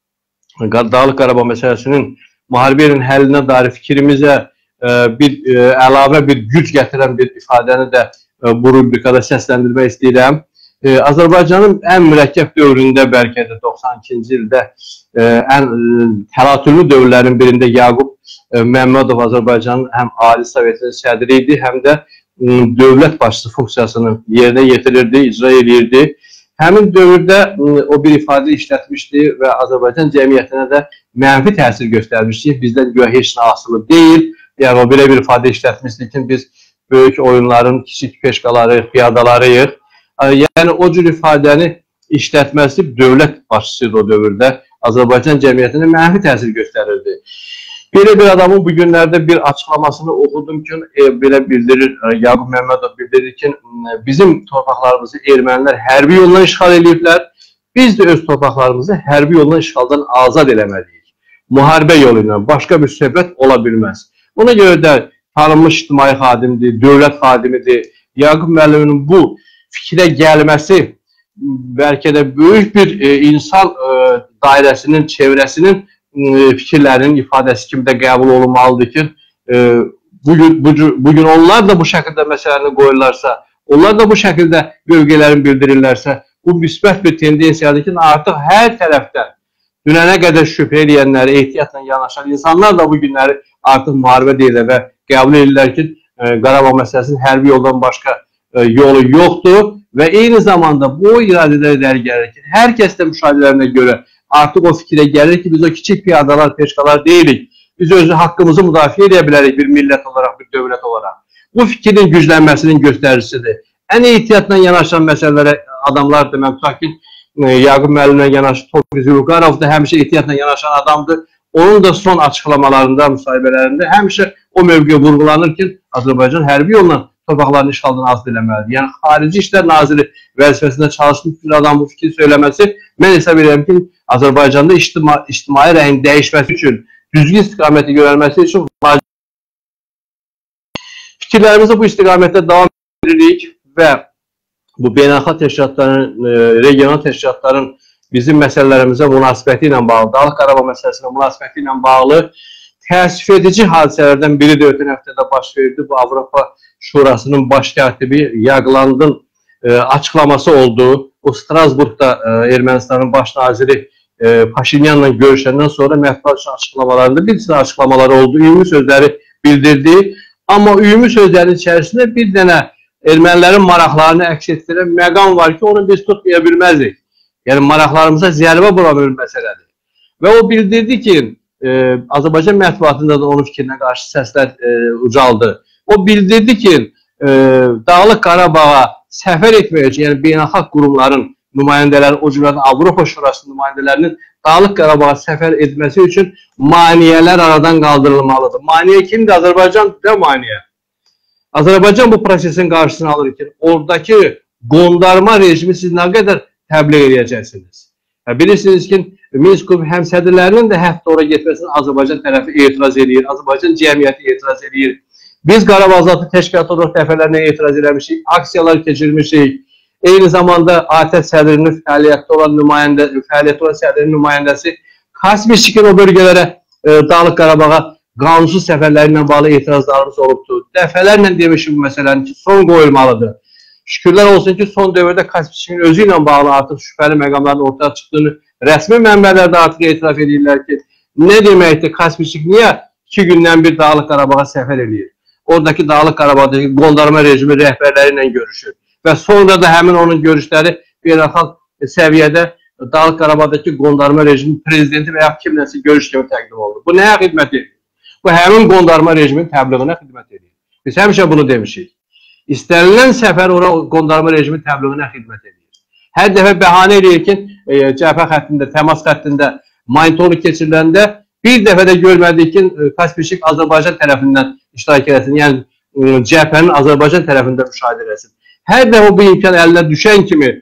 Dağlıq Qarabağ məsələsinin müharibə ilə həllinə dair fikrimizə əlavə bir güc gətirən bir ifadəni də bu rubrikada səsləndirmək istəyirəm. Azərbaycanın ən mürəkkəb dövründə, bəlkə də 92-ci ildə ən təlatürlü dövrlərin birində Yaqub Məmmədov Azərbaycanın həm Ali Sovetinin sədri idi, həm də dövlət başçısı funksiyasını yerinə yetirirdi, icra edirdi. Həmin dövrdə o bir ifadə işlətmişdi və Azərbaycan cəmiyyətinə də mənfi təsir göstərmişdi. Bizdən güya heç nə asılı deyil. Yəni, o belə bir ifadə işlətmişdi ki, biz böyük oyunların kiçik peşkalarıyıq, piyadalarıyıq. Yəni, o cür ifadəni işlətməsi dövlət başçısıydı o dövrdə. Azərbaycan cəmiyyətinə mənfi təsir göstərirdi. Belə bir adamın bu günlərdə bir açıqlamasını oxudum ki, belə bildirir, Yaqub Məmmədov bildirir ki, bizim torpaqlarımızı ermənilər hərbi yolla işğal ediblər, biz də öz torpaqlarımızı hərbi yolla işğaldan azad eləməliyik. Müharibə yolu ilə başqa bir söhbət ola bilməz. Ona görə də tanınmış ictimai xadimdir, dövlət xadimidir. Yaqub müəllimin bu fikrə gəlməsi bəlkə də böyük bir insan dairəsinin, çevrəsinin fikirlərinin ifadəsi kimi də qəbul olunmalıdır ki, bugün onlar da bu şəkildə məsələni qoyurlarsa, onlar da bu şəkildə mövqelərini bildirirlərsə, bu müsbət bir tendensiyadır ki, artıq hər tərəfdən dünənə qədər şübhə edənləri, ehtiyatla yanaşan insanlar da bu günləri artıq müharibə deyirlər və qəbul edirlər ki, Qarabağ məsələsinin hərbi yoldan başqa yolu yoxdur və eyni zamanda bu iradələrə dəli gəlir ki, hər kəsdə müşahidələrinə görə artıq o fikirə gəlir ki, biz o kiçik piyadalar, peşkalar deyilik. Biz özü haqqımızı müdafiə edə bilərik bir millət olaraq, bir dövlət olaraq. bu fikrin güclənməsinin göstəricisidir. Ən ehtiyatla yanaşan məsələlərə adamlar deməm, tutaq ki, Yaqub müəllimlə yanaşı Tofiq Zülqarov da həmişə ehtiyatla yanaşan adamdır. Onun da son açıqlamalarında, müsahibələrində həmişə o mövqe vurğulanır ki, Azərbaycan hərbi yolla torpaqların işğalından azad eləməlidir. Yəni, Xarici İşlər Naziri vəzifəsində çalışmış bir adam bu fikri söyləməsi, mən hesab edirəm ki, Azərbaycanda ictimai rəyin dəyişməsi üçün, düzgün istiqaməti görülməsi üçün fikirlərimizi bu istiqamətdə davam edirik və bu beynəlxalq təşkilatların, regional təşkilatların bizim məsələlərimizə münasibəti ilə bağlı, Dağlıq Qarabağ məsələsinə münasibəti ilə bağlı təəssüf edici hadisələrdən biri də ötən həftədə baş verdi. Bu Avropa Şurasının baş katibi Yaqlandın açıqlaması oldu. O Strasburqda Ermənistanın baş naziri Paşinyanla görüşəndən sonra mətbuat açıqlamalarında bir sıra açıqlamaları oldu. Ümumi sözləri bildirdi. Amma ümumi sözlərin içərisində bir dənə ermənilərin maraqlarını əks etdirən məqam var ki, onu biz tutmaya bilməzdik. Yəni, maraqlarımıza zərbə vura bir məsələdir. Və o bildirdi ki, Azərbaycan mətbuatında da onun fikrinə qarşı səslər ucaldı. O bildirdi ki, Dağlıq Qarabağa səfər etmək üçün, yəni beynəlxalq qurumların nümayəndələri, o cümlədən Avropa Şurasının nümayəndələrinin Dağlıq Qarabağa səfər etməsi üçün maniyələr aradan qaldırılmalıdır. Maniyə kimdir? Azərbaycan da maniyə. Azərbaycan bu prosesin qarşısını alır ki, oradakı qondarma rejimi siz nə qədər təbliğ edəcəksiniz. Bilirsiniz ki, Minsk qrupu həmsədrlərinin də hətta oraya getməsini Azərbaycan tərəfi etiraz edir, Azərbaycan cəmiyyəti etiraz edir. Biz Qarabağ Azadlıq Təşkilatı olarak dəfələrlə etiraz eləmişik, aksiyalar keçirmişik. Eyni zamanda ATƏT sədrinin fəaliyyətdə olan sədrinin nümayəndəsi Kaspiyçikin o bölgələrə Dağlıq Qarabağa qanunsuz səfərlərlə bağlı etirazlarımız olubdur. Dəfələrlə demişim bu məsələnin ki, son qoyulmalıdır. Şükürlər olsun ki, son dövrdə Kaspiyçikin özü ilə bağlı artıq şübhəli məqamların ortaya çıxdığını rəsmi mənbələrdə artıq etiraf edirlər ki, nə deməkdir Kaspiyçik niyə 2 gündən bir Dağlıq Qarabağa səfər edir? Oradakı Dağlıq Qarabağdakı qondarma rejimi rəhbərləri ilə görüşür. Və sonra da həmin onun görüşləri beynəlxalq səviyyədə Dağlıq Qarabağdakı qondarma rejimin prezidenti və ya kimləsə görüş kimi təqdim olunur. Bu nəyə xidmət edir? Bu həmin qondarma rejimin təbliğinə xidmət edir. Biz həmişə bunu demişik. İstənilən səfər ora qondarma rejimin təbliğinə xidmət edir. Hər dəfə bəhanə edir ki, cəbhə xəttində, təmas xəttində monitorinq keçiriləndə bir dəfə də görmədik ki, Kaspiyçik Azərbaycan tərəfindən iştirak eləsin, yəni cəbhənin Azərbaycan tərəfində müşahidə eləsin. Hər dəfə bu imkan əlinə düşən kimi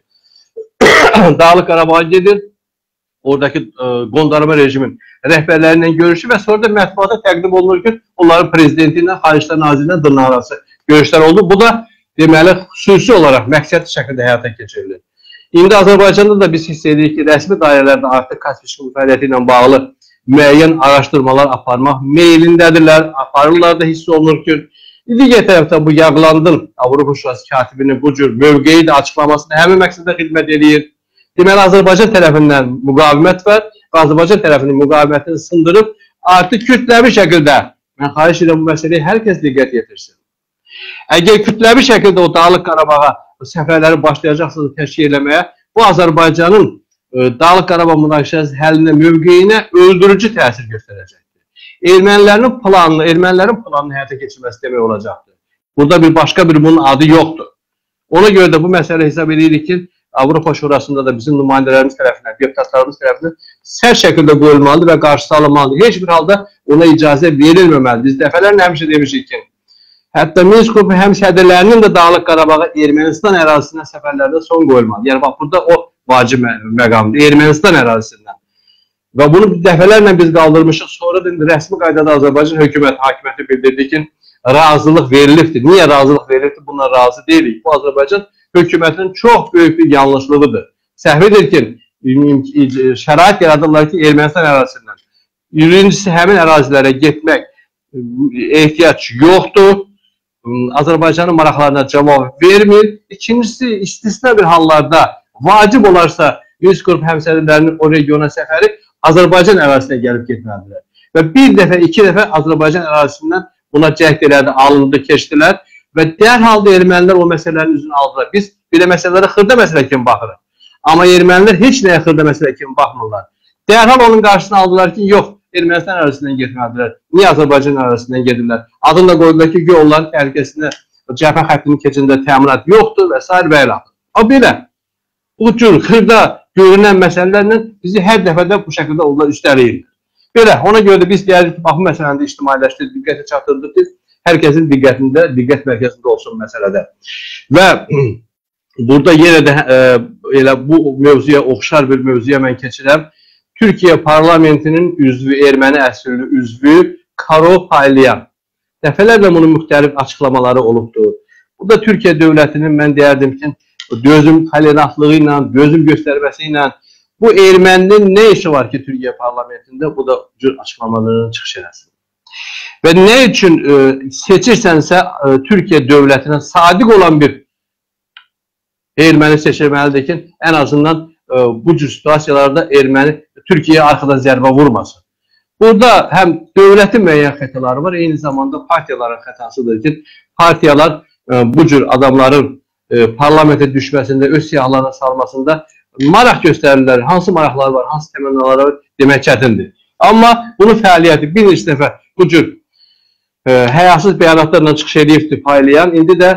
Dağlıq Qarabağa gedir, oradakı qondarma rejimin rəhbərləri ilə görüşür və sonra da mətbuata təqdim olunur ki, onların prezidenti ilə, Xarici İşlər Naziri ilə dırnaqarası görüşlər oldu. Bu da deməli xüsusi olaraq məqsədli şəkildə həyata keçirilir. İndi Azərbaycanda da biz hiss edirik ki, rəsmi dairələrdə artıq Kaspiyçikin fəaliyyəti ilə bağlı müəyyən araşdırmalar aparmaq meylindədirlər, aparırlar da hiss olunur ki, digər tərəfdə bu Yaqlandın Avropa Şurası katibinin bu cür mövqeyi də açıqlamasını həmin məqsədə xidmət edir. Deməli, Azərbaycan tərəfindən müqavimət var və Azərbaycan tərəfinin müqavimətini sındırıb artıq kütləvi şəkildə, mən xahiş edirəm bu məsələyə hər kəs diqqət yetirsin. Əgər kütləvi şəkildə o Dağlıq Qarabağa səfərləri başlayacaqsınız təşkil eləməyə, bu Azərbaycanın Dağlıq Qarabağ münaqişəsi həllində mövqeyinə öldürücü təsir göstərəcəkdir. Ermənilərin planını həyata keçirməsi demək olacaqdır. Burada bir başqa bir bunun adı yoxdur. Ona görə də bu məsələ hesab edirik ki, Avropa Şurasında da bizim nümayəndələrimiz tərəfindən, deputatlarımız tərəfindən sərt şəkildə qoyulmalıdır və qarşısı alınmalıdır. Heç bir halda ona icazə verilməməlidir. Biz dəfələrlə həmişə demişik ki, hətta Minsk qrupu həmsədrlərinin də Dağlıq Qarabağa Ermənistan ərazisindən səfərlərdə son qoyulmalıdır. Yəni, bax, burada o vacib məqamdır, Ermənistan ərazisindən. Və bunu dəfələrlə biz qaldırmışıq. Sonra da rəsmi qaydada Azərbaycan hökumət hakimiyyəti bildirdi ki, razılıq verilibdir. Niyə razılıq verilibdir? Buna razı deyilik. Bu Azərbaycan hökumətinin çox böyük bir yanlışlığıdır. Səhvidir ki, şərait yaradırlar ki, Ermənistan ərazisindən. Birincisi, həmin ərazilərə getmək ehtiyac yoxdur. Azərbaycanın maraqlarına cavab vermir. İkincisi, istisna bir hallarda vacib olarsa Minsk qrupu həmsədrlərinin o regiona səfəri Azərbaycan ərazisinə gəlib getməlidirlər. Və bir dəfə, 2 dəfə Azərbaycan ərazisindən buna cəhd elədi, alındı, keçdilər və dərhal da ermənilər o məsələlərin üzünü aldılar. Biz bir də məsələlərə xırda məsələ kimi baxırıq. Amma ermənilər heç nəyə xırda məsələ kimi baxmırlar. Dərhal onun qarşısını aldılar ki, yox, Ermənistan ərazisindən getmədilər. Niyə Azərbaycan ərazisindən gedirlər? Adını da qoydular ki, onların təhlükəsində cəbhə xəttinin keçində təminat yoxdur və s. və ilə. O belə, bu cür xırda görünən məsələlərlə bizi hər dəfədə bu şəkildə onlar üstələyirlər. Belə, ona görə də biz gəlirik ki, bu məsələndə ictimailəşdirib, diqqətə çatdırdıq ki, hər kəsin diqqət mərkəzində olsun məsələdə. Və burada yenə də elə bu mövzuya oxşar bir mövzuya mən keçirəm. Türkiyə parlamentinin üzvü, erməni əsilli üzvü Karo Paylayan. Dəfələrlə bunun müxtəlif açıqlamaları olubdur. Burada Türkiyə dövlətinin mən deyərdim ki, gözüm tolerantlığı ilə, gözüm göstərməsi ilə bu erməninin nə işi var ki, Türkiyə parlamentində bu da cür açıqlamalarını çıxış eləsin. Və nə üçün seçirsənsə Türkiyə dövlətinə sadiq olan bir erməni seçilməlidir ki, ən azından bu cür situasiyalarda erməni Türkiyəyə arxadan zərbə vurmasın. Burada həm dövlətin müəyyən xətaları var, eyni zamanda partiyaların xətasıdır ki, partiyalar bu cür adamların parlamentə düşməsində, öz siyahlarına salmasında maraq göstərirlər. Hansı maraqlar var, hansı təmənnələri var demək çətindir. Amma bunun fəaliyyəti bir neçə dəfə bu cür həyasız bəyanatlarla çıxış edibdir Paylayan. İndi də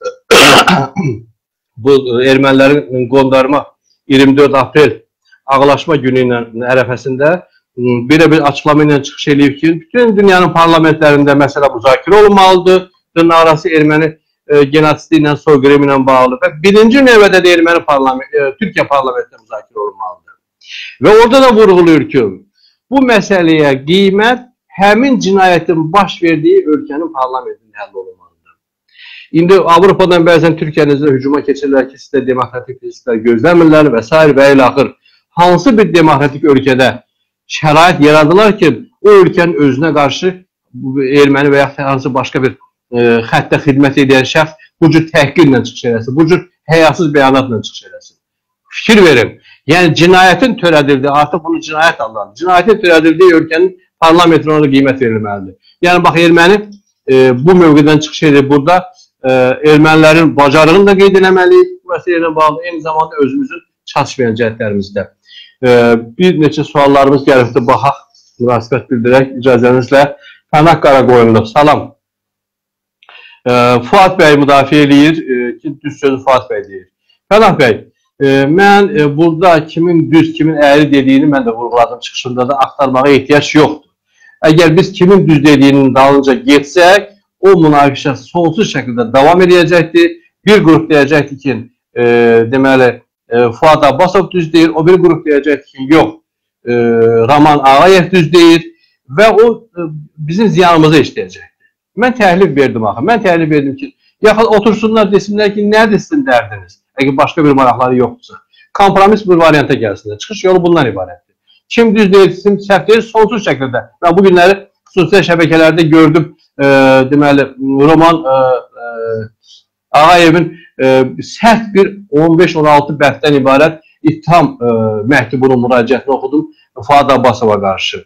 bu ermənilərin qondarma 24 aprel ağlaşma günü ilə ərəfəsində belə bir açıqlama ilə çıxış edib ki, bütün dünyanın parlamentlərində məsələ müzakirə olunmalıdır. Dırnaqarası erməni genotidi ilə, soyqırımı ilə bağlı və birinci növbədə də Türkiyə parlamentində müzakirə olunmalıdır. Və orada da vurğuluyur ki, bu məsələyə qiymət həmin cinayətin baş verdiyi ölkənin parlamentində həll olunmalıdır. İndi Avropadan bəzən Türkiyənizdə hücuma keçirlər ki, sizdə demokratik risklər gözləmirlər və s. və ilə axır. Hansı bir demokratik ölkədə şərait yaradılar ki, o ölkənin özünə qarşı erməni və ya hansı başqa bir xəttə xidmət edən şəxs bu cür təhqirlə çıxış eləsin, bu cür həyasız bəyanatla çıxış eləsin. Fikir verin, yəni cinayətin törədildiyi, artıq bunu cinayət adlanır. Cinayətin törədildiyi ölkənin parlamentine ona qiymət verilməlidir. Yəni, bax, erməni bu mövqedən çıxış edir. Burada ermənilərin bacarığını da qeyd eləməliyik bu məsələyə bağlı, eyni zamanda özümüzün çatışmayan cəhətlərimizdə. Bir neçə suallarımız gəlibdir, baxaq, münasibət bildirək, icazənizlə. Fənaq Qaraqoyunlu, salam. Fuad bəy müdafiə eləyir ki, düz sözü Fuad bəy deyir. Fənaq bəy, mən burada kimin düz, kimin əyri dediyini mən də vurğuladım çıxışında da axtarmağa ehtiyac yoxdur. Əgər biz kimin düz dediyinin dalınca getsək, o münaqişə sonsuz şəkildə davam edəcəkdir. Bir qrup deyəcəkdir ki, deməli, Fuad Abbasov düz deyir, o bir qrup deyəcəkdir ki, yox, Raman Ağayev düz deyir və o bizim ziyanımıza işləyəcəkdir. Mən təhlif verdim axı, mən təhlif verdim ki, yaxın otursunlar, desinlər ki, nədir sizin dərdiniz? Əgər başqa bir maraqları yoxdursa, kompromis bir varianta gəlsinlər. Çıxış yolu bundan ibarətdir. Kim düz deyir, kim səhv deyir, sonsuz şəkildə. Mən bu günləri sosial şəbəkələrdə gördüm, deməli, Roman Ağayevin sərt bir 15-16 bəhtdən ibarət ittiham məktubunun müraciətini oxudum Fuad Abbasova qarşı.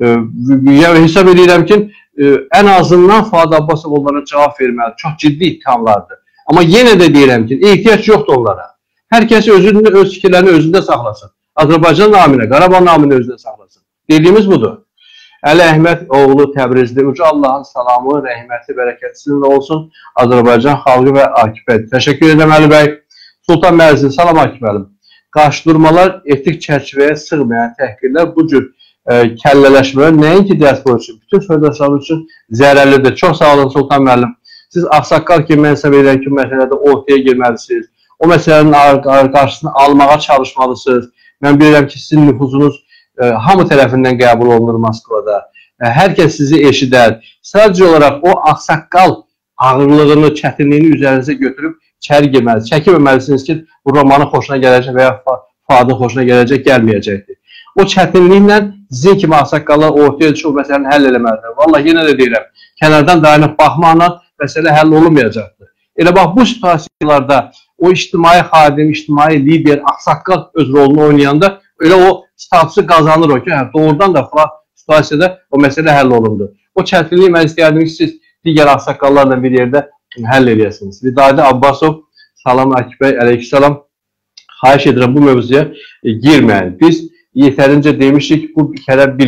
Hesab edirəm ki, ən azından Fuad Abbasov onlara cavab verməlidir. Çox ciddi ittihamlardır. Amma yenə də deyirəm ki, ehtiyac yoxdur onlara. Hər kəs öz fikirlərini özündə saxlasın. Azərbaycan naminə, Qarabağ naminə özündə saxlasın. Dediyimiz budur. Əli Əhməd oğlu Təbrizli, uca Allahın salamı, rəhməti, bərəkəti sizinlə olsun. Azərbaycan xalqı və Akif bəy. Təşəkkür edirəm Əli bəy. Sultan Mərzin, salam Akif bəlim. Qarşıdurmalar, etik çərçivəyə sığmayan təhqirlər bu cür kəllələşmələr nəinki diaspora üçün, bütün soydaşlarımız üçün zərərlidir. Çox sağ olun Sultan müəllim. Siz ağsaqqal kimi mən hesab edirəm ki, məsələdə ortaya girməlisiniz. O məsələnin qarşısını almağa çalışmalısınız. Mən bilirəm ki, sizin nüfuzunuz hamı tərəfindən qəbul olunur Moskvada. Hər kəs sizi eşidər. Sadəcə olaraq o ağsaqqal ağırlığını, çətinliyini üzərinizə götürüb içəri girməlisiniz. Çəkiməməlisiniz ki, bu romanın xoşuna gələcək və ya Fuadın xoşuna gələcək, gəlməyəcəkdir. O çətinliklə sizin kimi ağsaqqallar ortaya düşür, o məsələni həll eləməlidir. Vallahi yenə də deyirəm, kənardan dayanıb baxmaqla məsələ həll olunmayacaqdır. Elə bax, bu situasiyalarda o ictimai xadim, ictimai lider, ağsaqqal öz rolunu oynayanda elə o statusu qazanır o ki, doğrudan da situasiyada o məsələ həll olundu. O çətinliyi mən istəyərdim ki, siz digər ağsaqqallarla bir yerdə həll edəsiniz. Vidadi Abbasov, salam Akif bəy, əleyhissalam. Xahiş edirəm bu mövzuya girməyin. Biz yetərincə demişik, bu bir kərə bilin.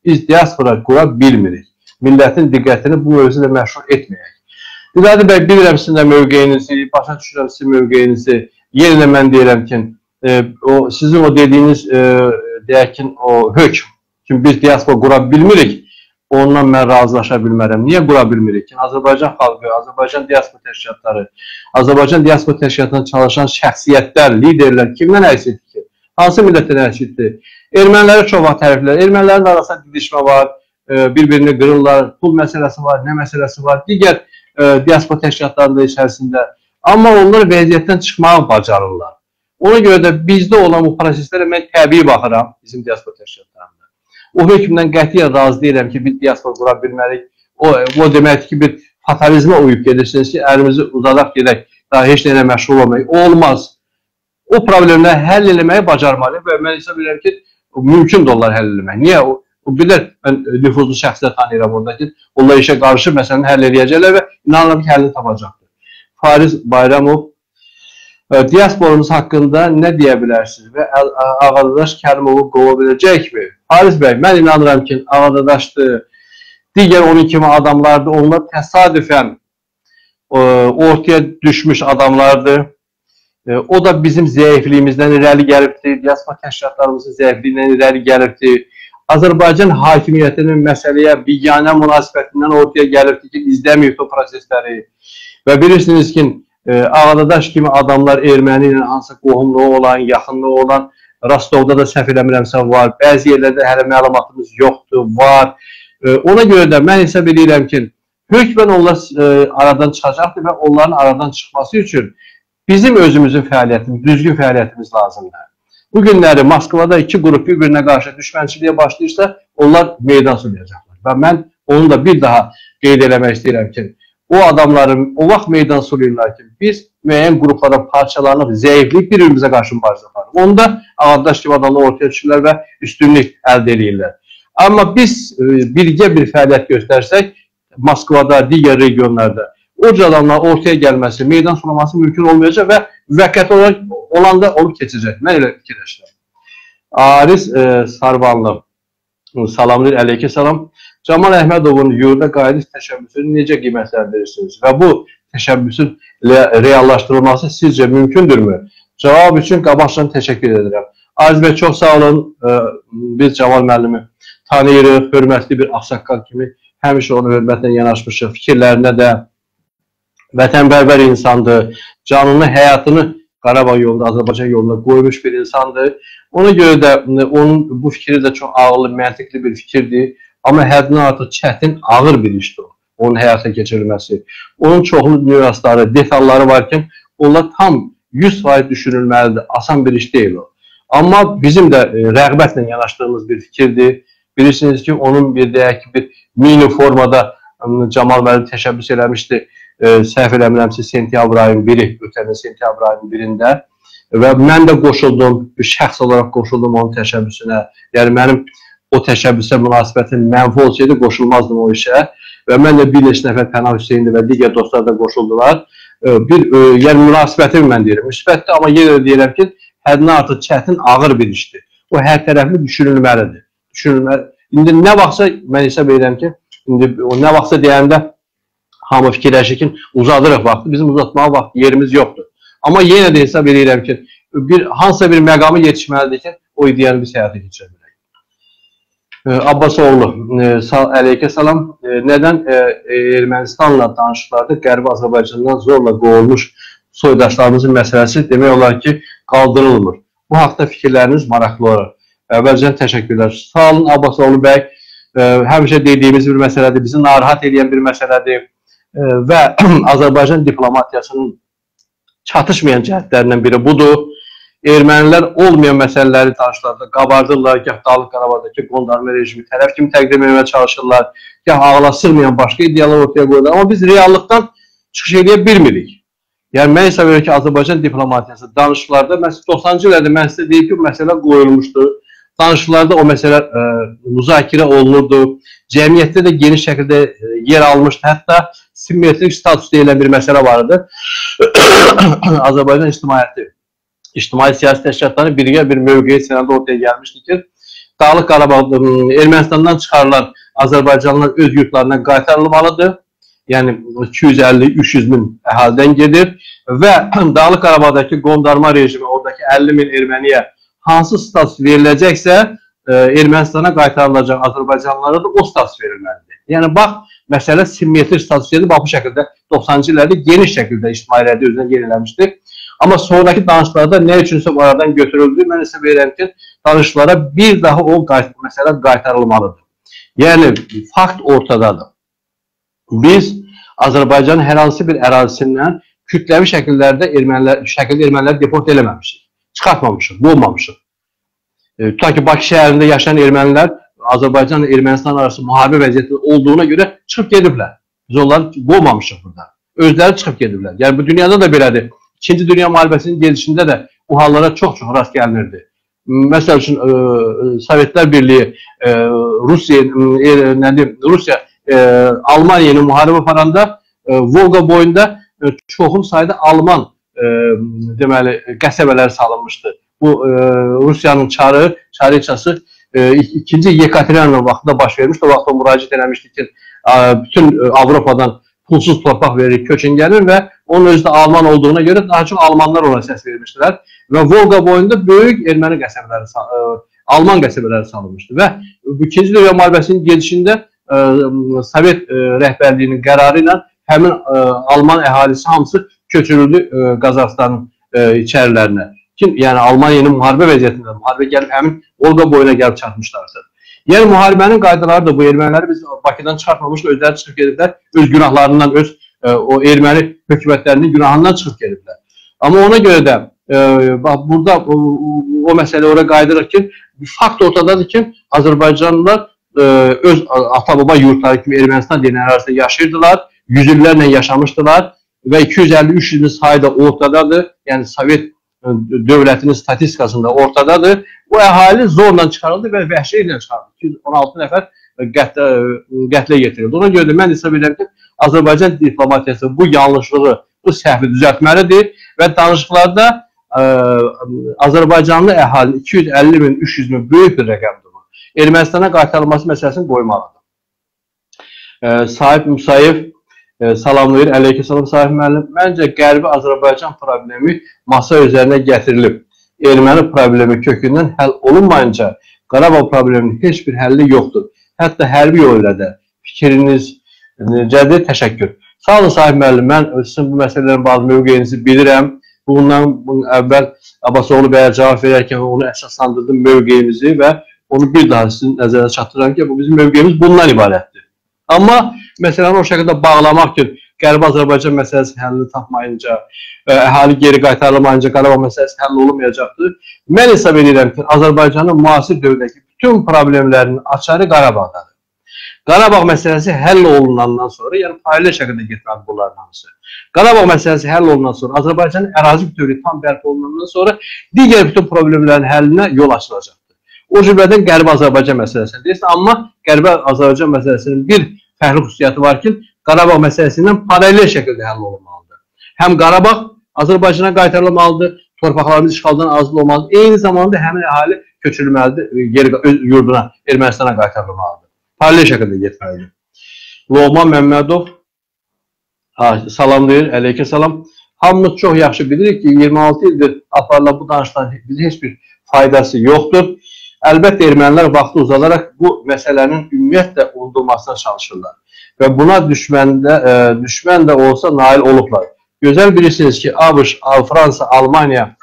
biz diaspora qura bilmirik. Millətin diqqətini bu mövzuda məşğul etməyək. Diladi bəy, bilirəm sizin də mövqeyinizi, başa düşürəm sizin mövqeyinizi. Yenə mən deyirəm ki, sizin o dediyiniz deyək ki, o hökm ki, biz diaspora qura bilmirik, ondan mən razılaşa bilmərəm. Niyə qura bilmirik ki? Azərbaycan xalqı, Azərbaycan diaspora təşkilatları, Azərbaycan diaspora təşkilatında çalışan şəxsiyyətlər, liderlər kimdən əksildir ki? Hansı millətdən əksildir? Erməniləri çox vaxt təriflər. Ermənilərin arasında didişmə var, bir-birini qırırlar, pul məsələsi var, nə məsələsi var, digər diaspora təşkilatlarında içərisində. Amma onlar vəziyyətdən çıxmağı bacarırlar. Ona görə də bizdə olan bu proseslərə mən təbii baxıram bizim diaspora təşkilatlarında. O hökmdən qətiyyən razı deyirəm ki, biz diaspora qura bilmərik. O deməkdir ki, bir fatalizmə uyub gedirsiniz ki, əlimizi uzadaq gedək, daha heç nəyə məşğul olmayıq. O olmaz. O problemləri həll eləməyi bacarmalıyıq və mən hesab edirəm ki, mümkündür onları həll eləmək. Niyə? O bilir, mən nüfuzlu şəxslər tanıyıram orada ki, onlar işə qarışıb, məsələni həll eləyəcəklər və inanıram ki, həllini tapacaqdır. Fariz Bayramov, diasporamız haqqında nə deyə bilərsiniz və Ağadadaş Kərimovu qova biləcəkmi? Fariz bəy, mən inanıram ki, Ağadadaşdır, digər onun kimi adamlardır, onlar təsadüfən ortaya düşmüş adamlardır. O da bizim zəifliyimizdən irəli gəlibdir, diaspora təşkilatlarımızın zəifliyindən irəli gəlibdir. Azərbaycan hakimiyyətinin məsələyə biganə münasibətindən ortaya gəlibdir ki, izləməyib o prosesləri. Və bilirsiniz ki, Ağadadaş kimi adamlar erməni ilə hansı qohumluğu olan, yaxınlığı olan, Rostovda da səhv eləmirəmsə var, bəzi yerlərdə hələ məlumatımız yoxdur, var. Ona görə də mən hesab edirəm ki, hökmən onlar aradan çıxacaqdır və onların aradan çıxması üçün bizim özümüzün fəaliyyətimiz, düzgün fəaliyyətimiz lazımdır. Bu günləri Moskvada iki qrup bir-birinə qarşı düşmənçiliyə başlayırsa, onlar meydan sulayacaqlar. Və mən onu da bir daha qeyd eləmək istəyirəm ki, o adamların o vaxt meydan sulayırlar ki, biz müəyyən qruplara parçalanıb, zəifliyib bir-birimizə qarşı mübarizə aparır. Onda Ağadaş kimi adamlar ortaya düşürlər və üstünlük əldə edirlər. Amma biz birgə bir fəaliyyət göstərsək, Moskvada, digər regionlarda, o cür adamlar ortaya gəlməsi, meydan sulaması mümkün olmayacaq və müvəqqəti olaraq olanda olub keçəcək. Mən elə fikirləşirəm. Aris Sarvanlı, salamlayır, əleyke salam. Camal Əhmədovun yurda qayıdış təşəbbüsünü necə qiymətləndirirsiniz və bu təşəbbüsün reallaşdırılması sizcə mümkündürmü? Cavab üçün qabaqdan təşəkkür edirəm. Aziz bəy, çox sağ olun. Biz Camal müəllimi tanıyırıq, hörmətli bir ağsaqqal kimi həmişə onu hörmətlə yanaşmışıq. Fikirlərində də vətənpərvər insandır, canını, həyatını Qarabağ yolunda, Azərbaycan yolunda qoymuş bir insandır. Ona görə də onun bu fikri də çox ağıllı, məntiqli bir fikirdir. Amma həddindən artıq çətin, ağır bir işdir o, onun həyata keçirilməsi. Onun çoxlu nüansları, detalları varkən, onlar tam 100% düşünülməlidir, asan bir iş deyil o. Amma bizim də rəğbətlə yanaşdığımız bir fikirdir. Bilirsiniz ki, onun bir deyək ki, bir mini formada Camal müəllim təşəbbüs eləmişdi. Səhv eləmirəmsə, sentyabr ayının 1-i, ötən sentyabr ayının 1-də və mən də qoşuldum, bir şəxs olaraq qoşuldum onun təşəbbüsünə. Yəni, mənim o təşəbbüsə münasibətin mənfi olsaydı, qoşulmazdım o işə və mən də bir neçə nəfər Pənah Hüseyinli və digər dostlar da qoşuldular. Yəni, münasibətimi mən deyirəm, müsbətdir, amma yenə də deyirəm ki, həddindən artıq çətin, ağır bir işdir. O, hər tərəfli düşünülməlidir. İndi nə vaxtsa, mən hesab edirəm ki, nə vaxtsa deyəndə hamı fikirləşir ki, uzadırıq vaxtı, bizim uzatmağa vaxt yerimiz yoxdur. Amma yenə də hesab edirəm ki, hansısa bir məqamı yetişməlidir ki, o ideyanı biz həyata keçirə bilək. Abbasoğlu, əleyke salam. Nədən Ermənistanla danışıqlarda Qərbi Azərbaycandan zorla qovulmuş soydaşlarımızın məsələsi demək olar ki, qaldırılmır. Bu haqda fikirləriniz maraqlı olar. Əvvəlcən təşəkkürlər. Sağ olun, Abbasoğlu bəy. Həmişə dediyimiz bir məsələdir, bizi narahat edən bir məsələdir və Azərbaycan diplomatiyasının çatışmayan cəhətlərindən biri budur. Ermənilər olmayan məsələləri danışıqlarda qabardırlar, gah Dağlıq Qarabağdakı qondarma rejimi tərəf kimi təqdim etməyə çalışırlar, gah ağla sığmayan başqa iddialar ortaya qoyurlar. Amma biz reallıqdan çıxış edə bilmirik. Yəni, mən hesab edirəm ki, Azərbaycan diplomatiyası danışıqlarda, 90-cı illərdə mən sizə deyib ki, məsələ qoyulmuşdu. Danışıqlarda o məsələ müzakirə olunurdu. Cəmiyyətdə də geniş şəkildə yer almışdı. Hətta simmetrik status deyilən bir məsələ vardı. Azərbaycan ictimai siyasi təşkilatlarının birgə bir mövqeyi sənədə ortaya gəlmişdir ki, Dağlıq Qarabağ Ermənistandan çıxarılan Azərbaycanlılar öz yurtlarına qaytarılmalıdır. Yəni 250-300 min əhalidən gedir və Dağlıq Qarabağdakı qondarma rejimi, oradakı 50 min erməniyə hansı status veriləcəksə, Ermənistana qaytarılacaq Azərbaycanlılara da o status verilməlidir. Yəni bax, məsələ simmetrik status verildi, bax bu şəkildə 90-cı illərdə geniş şəkildə ictimaiyyətdə özünə yer eləmişdir. Amma sonraki danışıqlarda nə üçünsə bu aradan götürüldü, mən isə verirəm ki, danışıqlara bir daha o məsələ qaytarılmalıdır. Yəni, fakt ortadadır. Biz Azərbaycanın hər hansı bir ərazisindən kütləvi şəkillərdə ermənilər deport eləməmişik, çıxartmamışıq, qovmamışıq. Tutaq ki, Bakı şəhərində yaşayan ermənilər Azərbaycanla Ermənistan arası müharibə vəziyyəti olduğuna görə çıxıb gediblər. Biz onları qovmamışıq burada. Özləri çıxıb gediblər. Yəni, bu dünyada da belədir. İkinci Dünya müharibəsinin gedişində də bu hallara çox-çox rast gəlinirdi. Məsəl üçün, Sovetlər Birliyi, Rusiya, Almaniya ilə müharibə aparanda Volqa boyunda çoxlu sayda Alman qəsəbələri salınmışdı. Bu Rusiyanın çarıçası 2-ci Yekaterina vaxtında baş vermişdi. O vaxtda müraciət eləmişdi ki, bütün Avropadan pulsuz torpaq verir, köçün gəlir və onun özü də Alman olduğuna görə daha çox Almanlar ona səs vermişdilər. Və Volqa boyunda böyük erməni qəsəbələri, Alman qəsəbələri salınmışdı. Və 2-ci Dünya müharibəsinin gedişində Sovet rəhbərliyinin qərarı ilə həmin Alman əhalisi hamısı köçürüldü Qazaxıstanın içərilərinə. Yəni Almaniyanın müharibə vəziyyətində, müharibə gəlib həmin Volqa boyuna gəlib çatmışlarsa. Yəni müharibənin qaydaları da bu erməniləri biz Bakıdan çıxartmamış, özləri çıxıb gediblər, öz günahlarından, öz o erməni hökumətlərinin günahından çıxıb gediblər. Amma ona görə də burada o məsələ oraya qayıdırıq ki, fakt ortadadır ki, Azərbaycanlılar öz ata-baba yurtları kimi Ermənistan deyilən ərazisində yaşayırdılar, yüzillərlə yaşamışdılar və 250-300 sayda ortadadır, yəni Sovet dövlətinin statistikasında ortadadır. Bu əhali zorla çıxarıldı və vəhşi ilə çıxarıldı. 216 nəfər qətlə getirildi. Ona görə də mən hesab edirəm ki, Azərbaycan diplomatiyası bu yanlışlığı, bu səhvi düzəltməlidir və danışıqlarda Azərbaycanlı əhali 250 min, 300 min böyük bir rəqəmdir. Ermənistana qaytarılması məsələsini qoymalıdır. Sahib Musayev salamlayır. Əleyhissalam Sahib müəllim. Məncə Qərbi Azərbaycan problemi masa üzərinə gətirilib. Erməni problemi kökündən həll olunmayınca Qarabağ probleminin heç bir həlli yoxdur. Hətta hərbi yol ilə də fikriniz necədir? Təşəkkür. Sağ olun Sahib müəllim. Mən sizin bu məsələlərin bazı mövqeyinizi bilirəm. Bundan əvvəl Abbasoğlu bəyə cavab verərkən onu əsaslandırdım mövqeyimizi və onu bir daha sizin nəzərə çatdırıram ki, bu bizim mövqeyimiz bundan ibarətdir. Amma məsələni o şəkildə bağlamaq ki, Qərbi Azərbaycan məsələsi həllini tapmayınca, əhali geri qaytarılmayınca Qarabağ məsələsi həll olunmayacaqdır. Mən hesab edirəm ki, Azərbaycanın müasir dövrədəki bütün problemlərinin açarı Qarabağdadır. Qarabağ məsələsi həll olunandan sonra, yəni paralel şəkildə getməli bunların hamısı. Qarabağ məsələsi həll olunandan sonra, Azərbaycanın ərazi bütövlüyü tam bərpa olunandan sonra digər bütün problemlərin həllinə yol açılacaqdır. O cümlədən Qərbi Azərbaycan məsələsini deyirsən, amma Qərbi Azərbaycan məsələsinin bir fərqli xüsusiyyəti var ki, Qarabağ məsələsindən paralel şəkildə həll olunmalıdır. Həm Qarabağ Azərbaycana qaytarılmalıdır, torpaqlarımız işğaldan azad olmalıdır, eyni zamanda həmin əhali köçürülməlidir, öz yurduna, Ermənistana qaytarılmalıdır. Paralel şəkildə getməlidir. Loğman Məmmədov salamlayır, əleyhissalam. Hamımız çox yaxşı bilirik ki, 26 ildir aparılan bu danışıqların bizə heç bir faydası yoxdur. Əlbəttə, ermənilər vaxtı uzadaraq bu məsələnin ümumiyyətlə unudulmasına çalışırlar. Və buna düşmən də olsa nail olublar. Gözəl bilirsiniz ki, ABŞ, Fransa, Almaniya,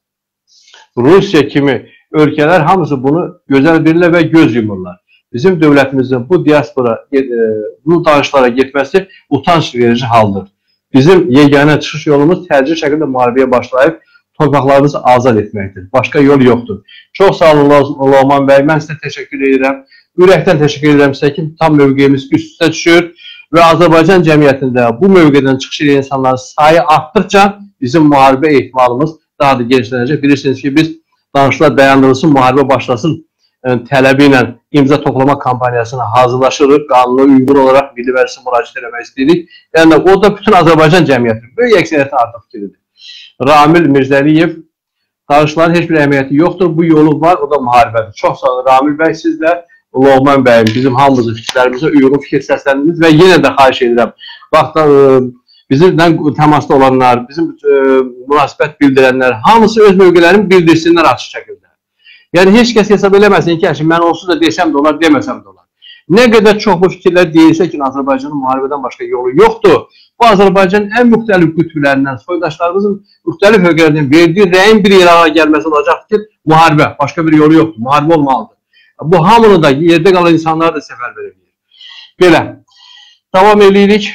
Rusiya kimi ölkələr hamısı bunu gözəl bilirlər və göz yumurlar. Bizim dövlətimizin bu diaspora, bu danışıqlara getməsi utanç verici haldır. Bizim yeganə çıxış yolumuz təcili şəkildə müharibəyə başlayıb torpaqlarımızı azad etməkdir. Başqa yol yoxdur. Çox sağ olun Loğman bəy, mən sizə təşəkkür edirəm. Ürəkdən təşəkkür edirəm sizə ki, tam mövqeyimiz üst-üstə düşür və Azərbaycan cəmiyyətində bu mövqedən çıxış edən insanların sayı artdıqca bizim müharibə ehtimalımız daha da genişlənəcək. Bilirsiniz ki, biz danışıqlar dayandırılsın, müharibə başlasın tələbi ilə imza toplama kampaniyasına hazırlaşırıq, qanuna uyğun olaraq Milli Məclisə müraciət etmək istəyirik. Yəni, o da bütün Azərbaycan cəmiyyətinin böyük əksəriyyəti artıq fikridir. Ramil Mirzəliyev, Danışıqların heç bir əhəmiyyəti yoxdur. Bu yolu var, o da müharibədir. Çox sağ olun Ramil bəy, siz də Loğman bəyim bizim hamımızın fikirlərimizə uyğun fikir səsləndiniz və yenə də xahiş edirəm. Baxın, bizimlə təmasda olanlar, bizim münasibət bildirənlər, hamısı öz mövqelərini bildirsinlər açıq şəkildə. Yəni, heç kəs hesab eləməsin ki, mən onsuz da desəm də olar, deməsəm də olar. Nə qədər çox bu fikirlər deyilsə ki, Azərbaycanın müharibədən başqa yolu yoxdur. Bu, Azərbaycanın ən müxtəlif qütblərindən, soydaşlarımızın müxtəlif höqələrindən verdiyi rəyin bir yerə gəlməsi olacaqdır ki, müharibə, başqa bir yolu yoxdur, müharibə olmalıdır. Bu, hamını da, yerdə qalan insanları da səfərbər edir. Belə, davam edirik.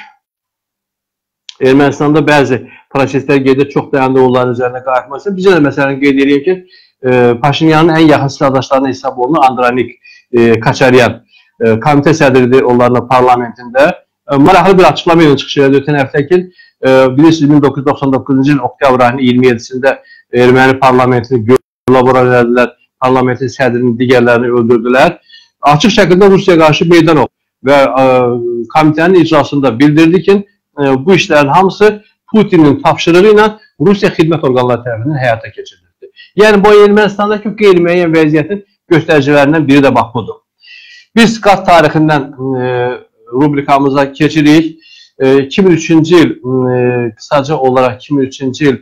Ermənistanda bəzi proseslər gedir, çox dayandı onların üzərində qayıtması. Bizə də məsələn qeyd edeyim ki, Paşinyanın ən yaxın sırdaşlarına hesab olunur Andranik Kaçaryan. Komitə sədridir onlarla parlamentində. Maraqlı bir açıqlama ilə çıxış edir ötən həftə ki, bilirsiniz 1999-cu il oktyabr ayının 27-sində Erməni parlamentini görüb edilər, parlamentin sədrini, digərlərini öldürdülər. Açıq şəkildə Rusiyaya qarşı meydan oldu və komitənin icrasında bildirdi ki, bu işlərin hamısı Putinin tapşırığı ilə Rusiya xidmət orqanları tərəfindən həyata keçirildi. Yəni, bu Ermənistandakı qeyri-müəyyən vəziyyətin göstəricilərindən biri də bax budur. Biz qat tarixindən rubrikamıza keçirik. 2003-cü il, qısaca olaraq 2003-cü il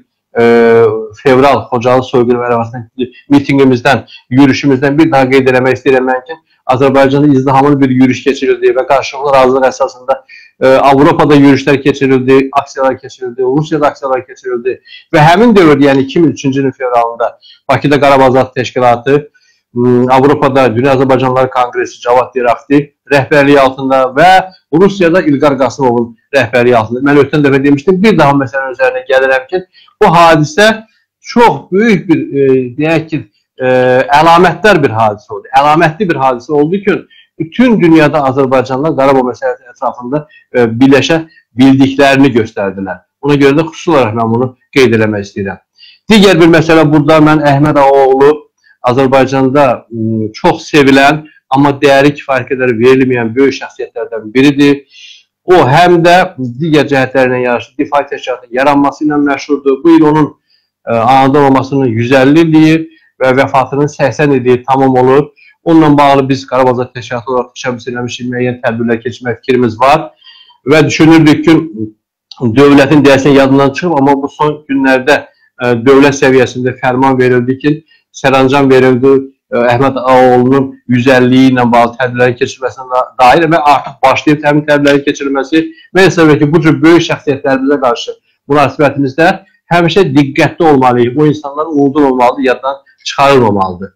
fevral Xocalı soyqırım ərəfəsində mitingimizdən, yürüşümüzdən bir daha qeyd eləmək istəyirəm mən ki, Azərbaycanda izdihamlı bir yürüş keçirildi və qarşılıqlı razılıq əsasında Avropada yürüşlər keçirildi, aksiyalar keçirildi, Rusiyada aksiyalar keçirildi və həmin dövrdə, yəni 2003-cü ilin fevralında Bakıda Qarabağ Azad Təşkilatı, Avropada Dünya Azərbaycanlıları Kongresi Cavad Diraxti rəhbərliyi altında və Rusiyada İlqar Qasımovun rəhbərliyi altında. Mən ötən dəfə demişdim, bir daha məsələnin üzərinə gəlirəm ki, bu hadisə çox böyük bir, deyək ki, əlamətdar bir hadisə oldu. Əlamətli bir hadisə oldu ki, bütün dünyada Azərbaycanlılar Qarabağ məsələsi ətrafında birləşə bildiklərini göstərdilər. Ona görə də xüsusi olaraq mən bunu qeyd eləmək istəyirəm. Digər bir məsələ burada mən Əhməd Ağaoğlu Azərbaycanda çox sevilən, amma dəyəri kifayət qədər verilməyən böyük şəxsiyyətlərdən biridir. O, həm də digər cəhətlərlə yanaşı difai təşkilatının yaranması ilə məşhurdur. Bu il onun anadan olmasının 150 illiyi və vəfatının 80 illiyi tamam olur. Onunla bağlı biz Qarabağ Azad Təşkilatı olaraq təşəbbüs eləmişik, müəyyən tədbirlər keçirmək fikrimiz var. Və düşünürdük ki, dövlətin deyəsən yadından çıxıb, amma bu son günlərdə dövlət səviyyəsində fərman verildi ki, sərəncam verildi, Əhməd Ağaoğlu'nun 150-yi ilə bağlı tədbirlərin keçirilməsinə dair və artıq başlayıb həmin tədbirlərin keçirilməsi və hesab ki, bu cür böyük şəxsiyyətlərimizə qarşı münasibətimizdə həmişə diqqətli olmalıyıq. Bu insanlar unudulmamalıdır, yaddan çıxarılmamalıdır.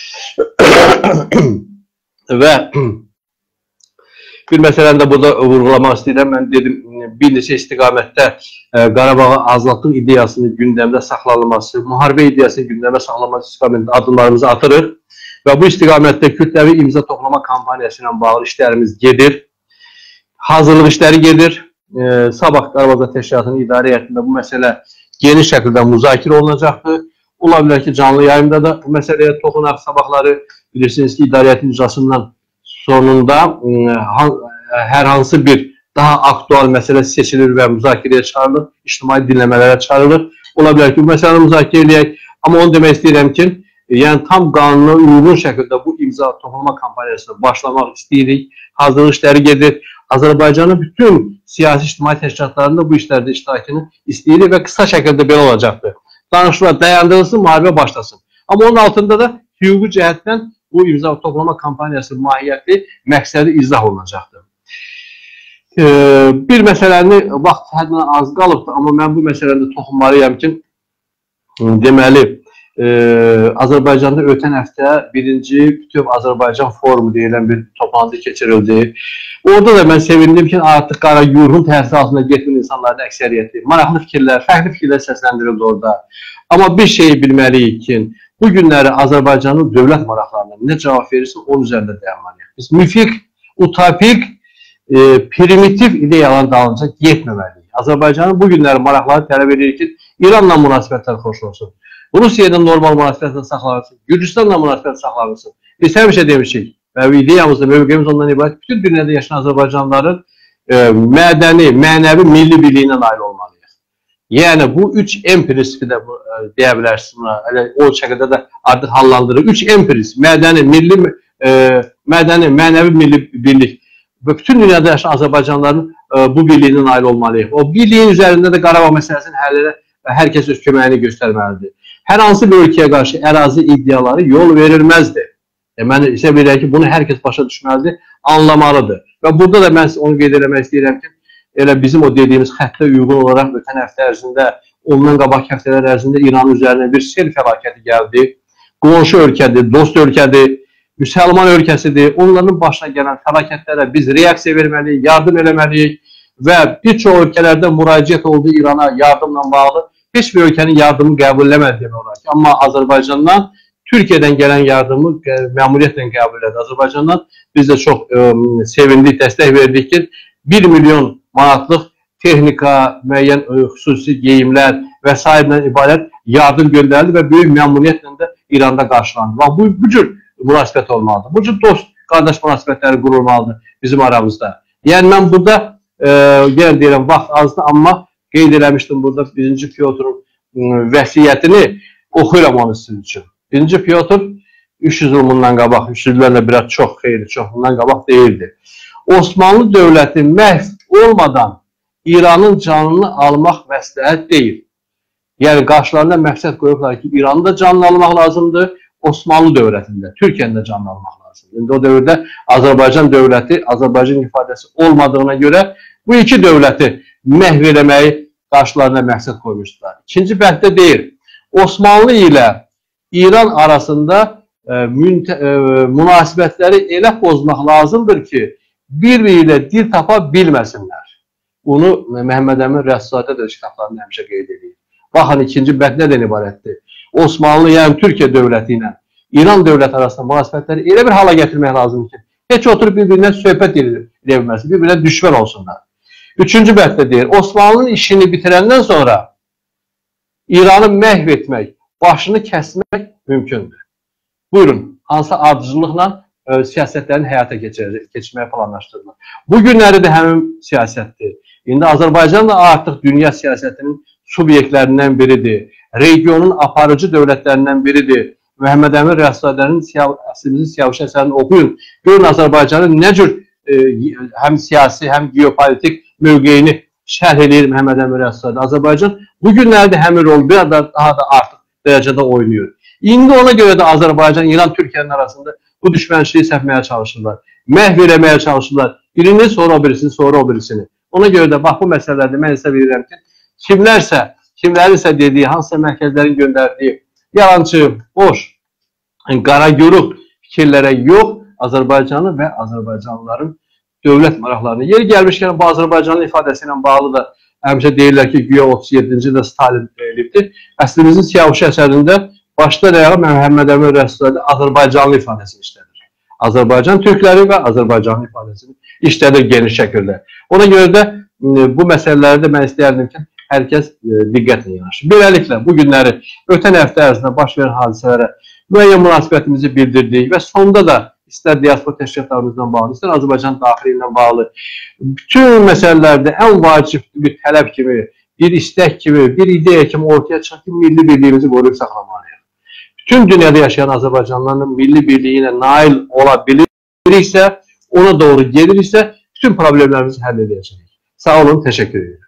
Və bir məsələni də burada vurğulamaq istəyirəm. Mən dedim, bir neçə istiqamətdə Qarabağa azadlıq ideyasının gündəmdə saxlanılması, müharibə ideyasının gündəmdə saxlanılması istiqamətində adımlarımızı atırıq və bu istiqamətdə kütləvi imza toplama kampaniyası ilə bağlı işlərimiz gedir. Hazırlıq işləri gedir. Sabah Qarabağ Azad Təşkilatının idarə heyətində bu məsələ geniş şəkildə müzakirə olunacaqdır. Ola bilər ki, canlı yayımda da bu məsələyə toxunaq. Sabahları bilirsiniz ki, idarə heyətinin icrasından sonunda hər hansı bir daha aktual məsələ seçilir və müzakirəyə çıxarılır, ictimai dinləmələrə çıxarılır. Ola bilər ki, bu məsələni müzakirə edək. Amma onu demək istəyirəm ki, yəni tam qanuna uyğun şəkildə bu imza toplama kampaniyasına başlamaq istəyirik. Hazırlıq işləri gedir. Azərbaycanın bütün siyasi ictimai təşkilatlarında bu işlərdə iştirakını istəyirik və qısa şəkildə belə olacaqdır. Danışıqlar dayandırılsın, müharibə başlasın. Amma onun altında da hüquqi cəhətdən bu imza toplama kampaniyası mahiyyətli məqsədi izah olunacaqdır. Bir məsələni, vaxt həddindən az qalıbdır, amma mən bu məsələdə toxunmalıyam ki, deməli, Azərbaycanda ötən həftə birinci Bütöv Azərbaycan forumu deyilən bir toplantı keçirildi. Orada da mən sevindim ki, artıq qara yurğun təsir altında getməyən insanların əksəriyyəti, maraqlı fikirlər, fərqli fikirlər səsləndirildi orada. Amma bir şeyi bilməliyik ki, bu günləri Azərbaycanın dövlət maraqlarına nə cavab verirsə, onun üzərində dayanmalıyıq. Biz müfiq, utopik, primitiv ideyaların dalınca getməməliyik. Azərbaycanın bu günləri maraqları tələb edir ki, İranla münasibətlər xoş olsun, Rusiya ilə normal münasibətlər saxlanılsın, Gürcüstanla münasibət saxlanılsın. Biz həmişə demişik və ideyamızda, mövqeyimiz ondan ibarət, bütün dünyada yaşayan Azərbaycanlıların mədəni, mənəvi, milli birliyinə nail olmalıyıq. Yəni bu 3M prinsipi də deyə bilərsiniz. Elə o şəkildə də artıq hallandırır. 3M prinsipi, mədəni, milli, mədəni, mənəvi milli birlik və bütün dünyada yaşayan Azərbaycanlıların bu birliyinə nail olmalıyıq. O birliyin üzərində də Qarabağ məsələsinin həllinə hər kəs öz köməyini göstərməlidir. Hər hansı bir ölkəyə qarşı ərazi iddiaları yol verilməzdir. Mən isə bilirəm ki, bunu hər kəs başa düşməlidir, anlamalıdır. Və burada da mən onu qeyd eləmək istəyirəm ki, elə bizim o dediyimiz xəttə uyğun olaraq ötən həftə ərzində, ondan qabaq həftələr ərzində İranın üzərinə bir sel fəlakəti gəldi. Qonşu ölkədir, dost ölkədir, müsəlman ölkəsidir. Onların başına gələn fəlakətlərə biz reaksiya verməliyik, yardım eləməliyik və bir çox ölkələrdə müraciət oldu İrana yardımla bağlı. Heç bir ölkənin yardımı qəbul eləmədi demək olar ki. Amma Azərbaycandan, Türkiyədən gələn yardımı məmuriyyətlə qəbul elədi. Azərbaycandan biz də çox sevindik, dəstək verdik ki, 1 milyon manatlıq texnika, müəyyən xüsusi geyimlər və s. ibarət yardım göndərildi və böyük məmnuniyyətlə də İranda qarşılandı. Bu cür münasibət olmalıdır. Bu cür dost, qardaş münasibətləri qurulmalıdır bizim aramızda. Yəni mən burada yenə deyirəm, vaxt azdır, amma qeyd eləmişdim burada 1. Pyotrun vəsiyyətini oxuyuram onu sizin üçün. 1. Pyotr 300 il bundan qabaq, 300 illərlə biraz çox, xeyli çox bundan qabaq deyildi. Osmanlı dövləti məhv olmadan İranın canını almaq məsləhət deyil. Yəni qarşılarında məqsəd qoyublar ki, İranı da canını almaq lazımdır, Osmanlı dövlətində, Türkiyənin də canını almaq lazımdır. İndi o dövrdə Azərbaycan dövləti, Azərbaycan ifadəsi olmadığına görə bu iki dövləti məhv eləməyi qarşılarına məqsəd qoymuşdular. İkinci bənddə deyir, Osmanlı ilə İran arasında münasibətləri elə pozmaq lazımdır ki, bir-biri ilə dil tapa bilməsinlər. Bunu Məhəmməd Əmin Rəssadə də kitablarında həmişə qeyd edir. Baxın, ikinci bənd nədən ibarətdir? Osmanlı, yəni Türkiyə dövləti ilə İran dövləti arasında münasibətləri elə bir hala gətirmək lazımdır ki, heç oturub bir-birindən söhbət edilməsin, bir-birinə düşmən olsunlar. Üçüncü bənddə deyir, Osmanlının işini bitirəndən sonra İranı məhv etmək, başını kəsmək mümkündür. Buyurun, hansı ardıcılıqla siyasətlərin həyata keçirməyə planlaşdırılır. Bu günləri də həmin siyasətdir. İndi Azərbaycan da artıq dünya siyasətinin subyektlərindən biridir. Regionun aparıcı dövlətlərindən biridir. Məhəmməd Əmin Rəssadənin Əslimizin Siyavuş əsərini oxuyun. Görün Azərbaycanın nə cür həm siyasi, həm geopolitik mövqeyini şərh edir Məhəmməd Əmin Rəssadə. Azərbaycan bu günlərdə həmin rol bir daha da artıq dərəcədə oynayır. İndi ona görə də Azərbaycan, İran, Türkiyənin arasında bu düşmənçiliyi səpməyə çalışırlar. Məhv eləməyə çalışırlar. Birini, sonra o birisini, sonra o birisini. Ona görə də bax bu məsələlərdə mən isə bilirəm ki, kimlərin isə dediyi, hansısa mərkəzlərin göndərdiyi yalancı, boş, qara yoruq fikirlərə yox, Azərbaycanı və Azərbaycanlıların dövlət maraqlarını. Yeri gəlmişkən bu Azərbaycanın ifadəsi ilə bağlı da həmişə deyirlər ki, güya 37-ci də Stalin elibdir. Əslimizin Siyavuş əsərində başda rəyə Məhəmməd Əmin Rəssadə Azərbaycanlı ifadəsini işlədir. Azərbaycan türkləri və Azərbaycanlı ifadəsini işlədir geniş şəkildə. Ona görə də bu məsələlərdə mən istəyərdim ki, hər kəs diqqətlə yanaşır. Beləliklə, bu günləri ötən həftə ərzində baş verən hadisələrə müəyyən münasibətimizi bildirdik və sonda da istər diaspor təşkilatlarımızdan bağlı, istər Azərbaycan daxili ilə bağlı bütün məsələlərdə ən vacib bir tələb kimi, bir istək kimi, bir ideya kimi ortaya çıxır ki, milli birliyimizi qoruyub saxlamalıyıq. Bütün dünyada yaşayan Azərbaycanlıların milli birliyinə nail ola biliriksə, ona doğru geliriksə, bütün problemlərimizi həll edəcəyik. Sağ olun, təşəkkür ederim.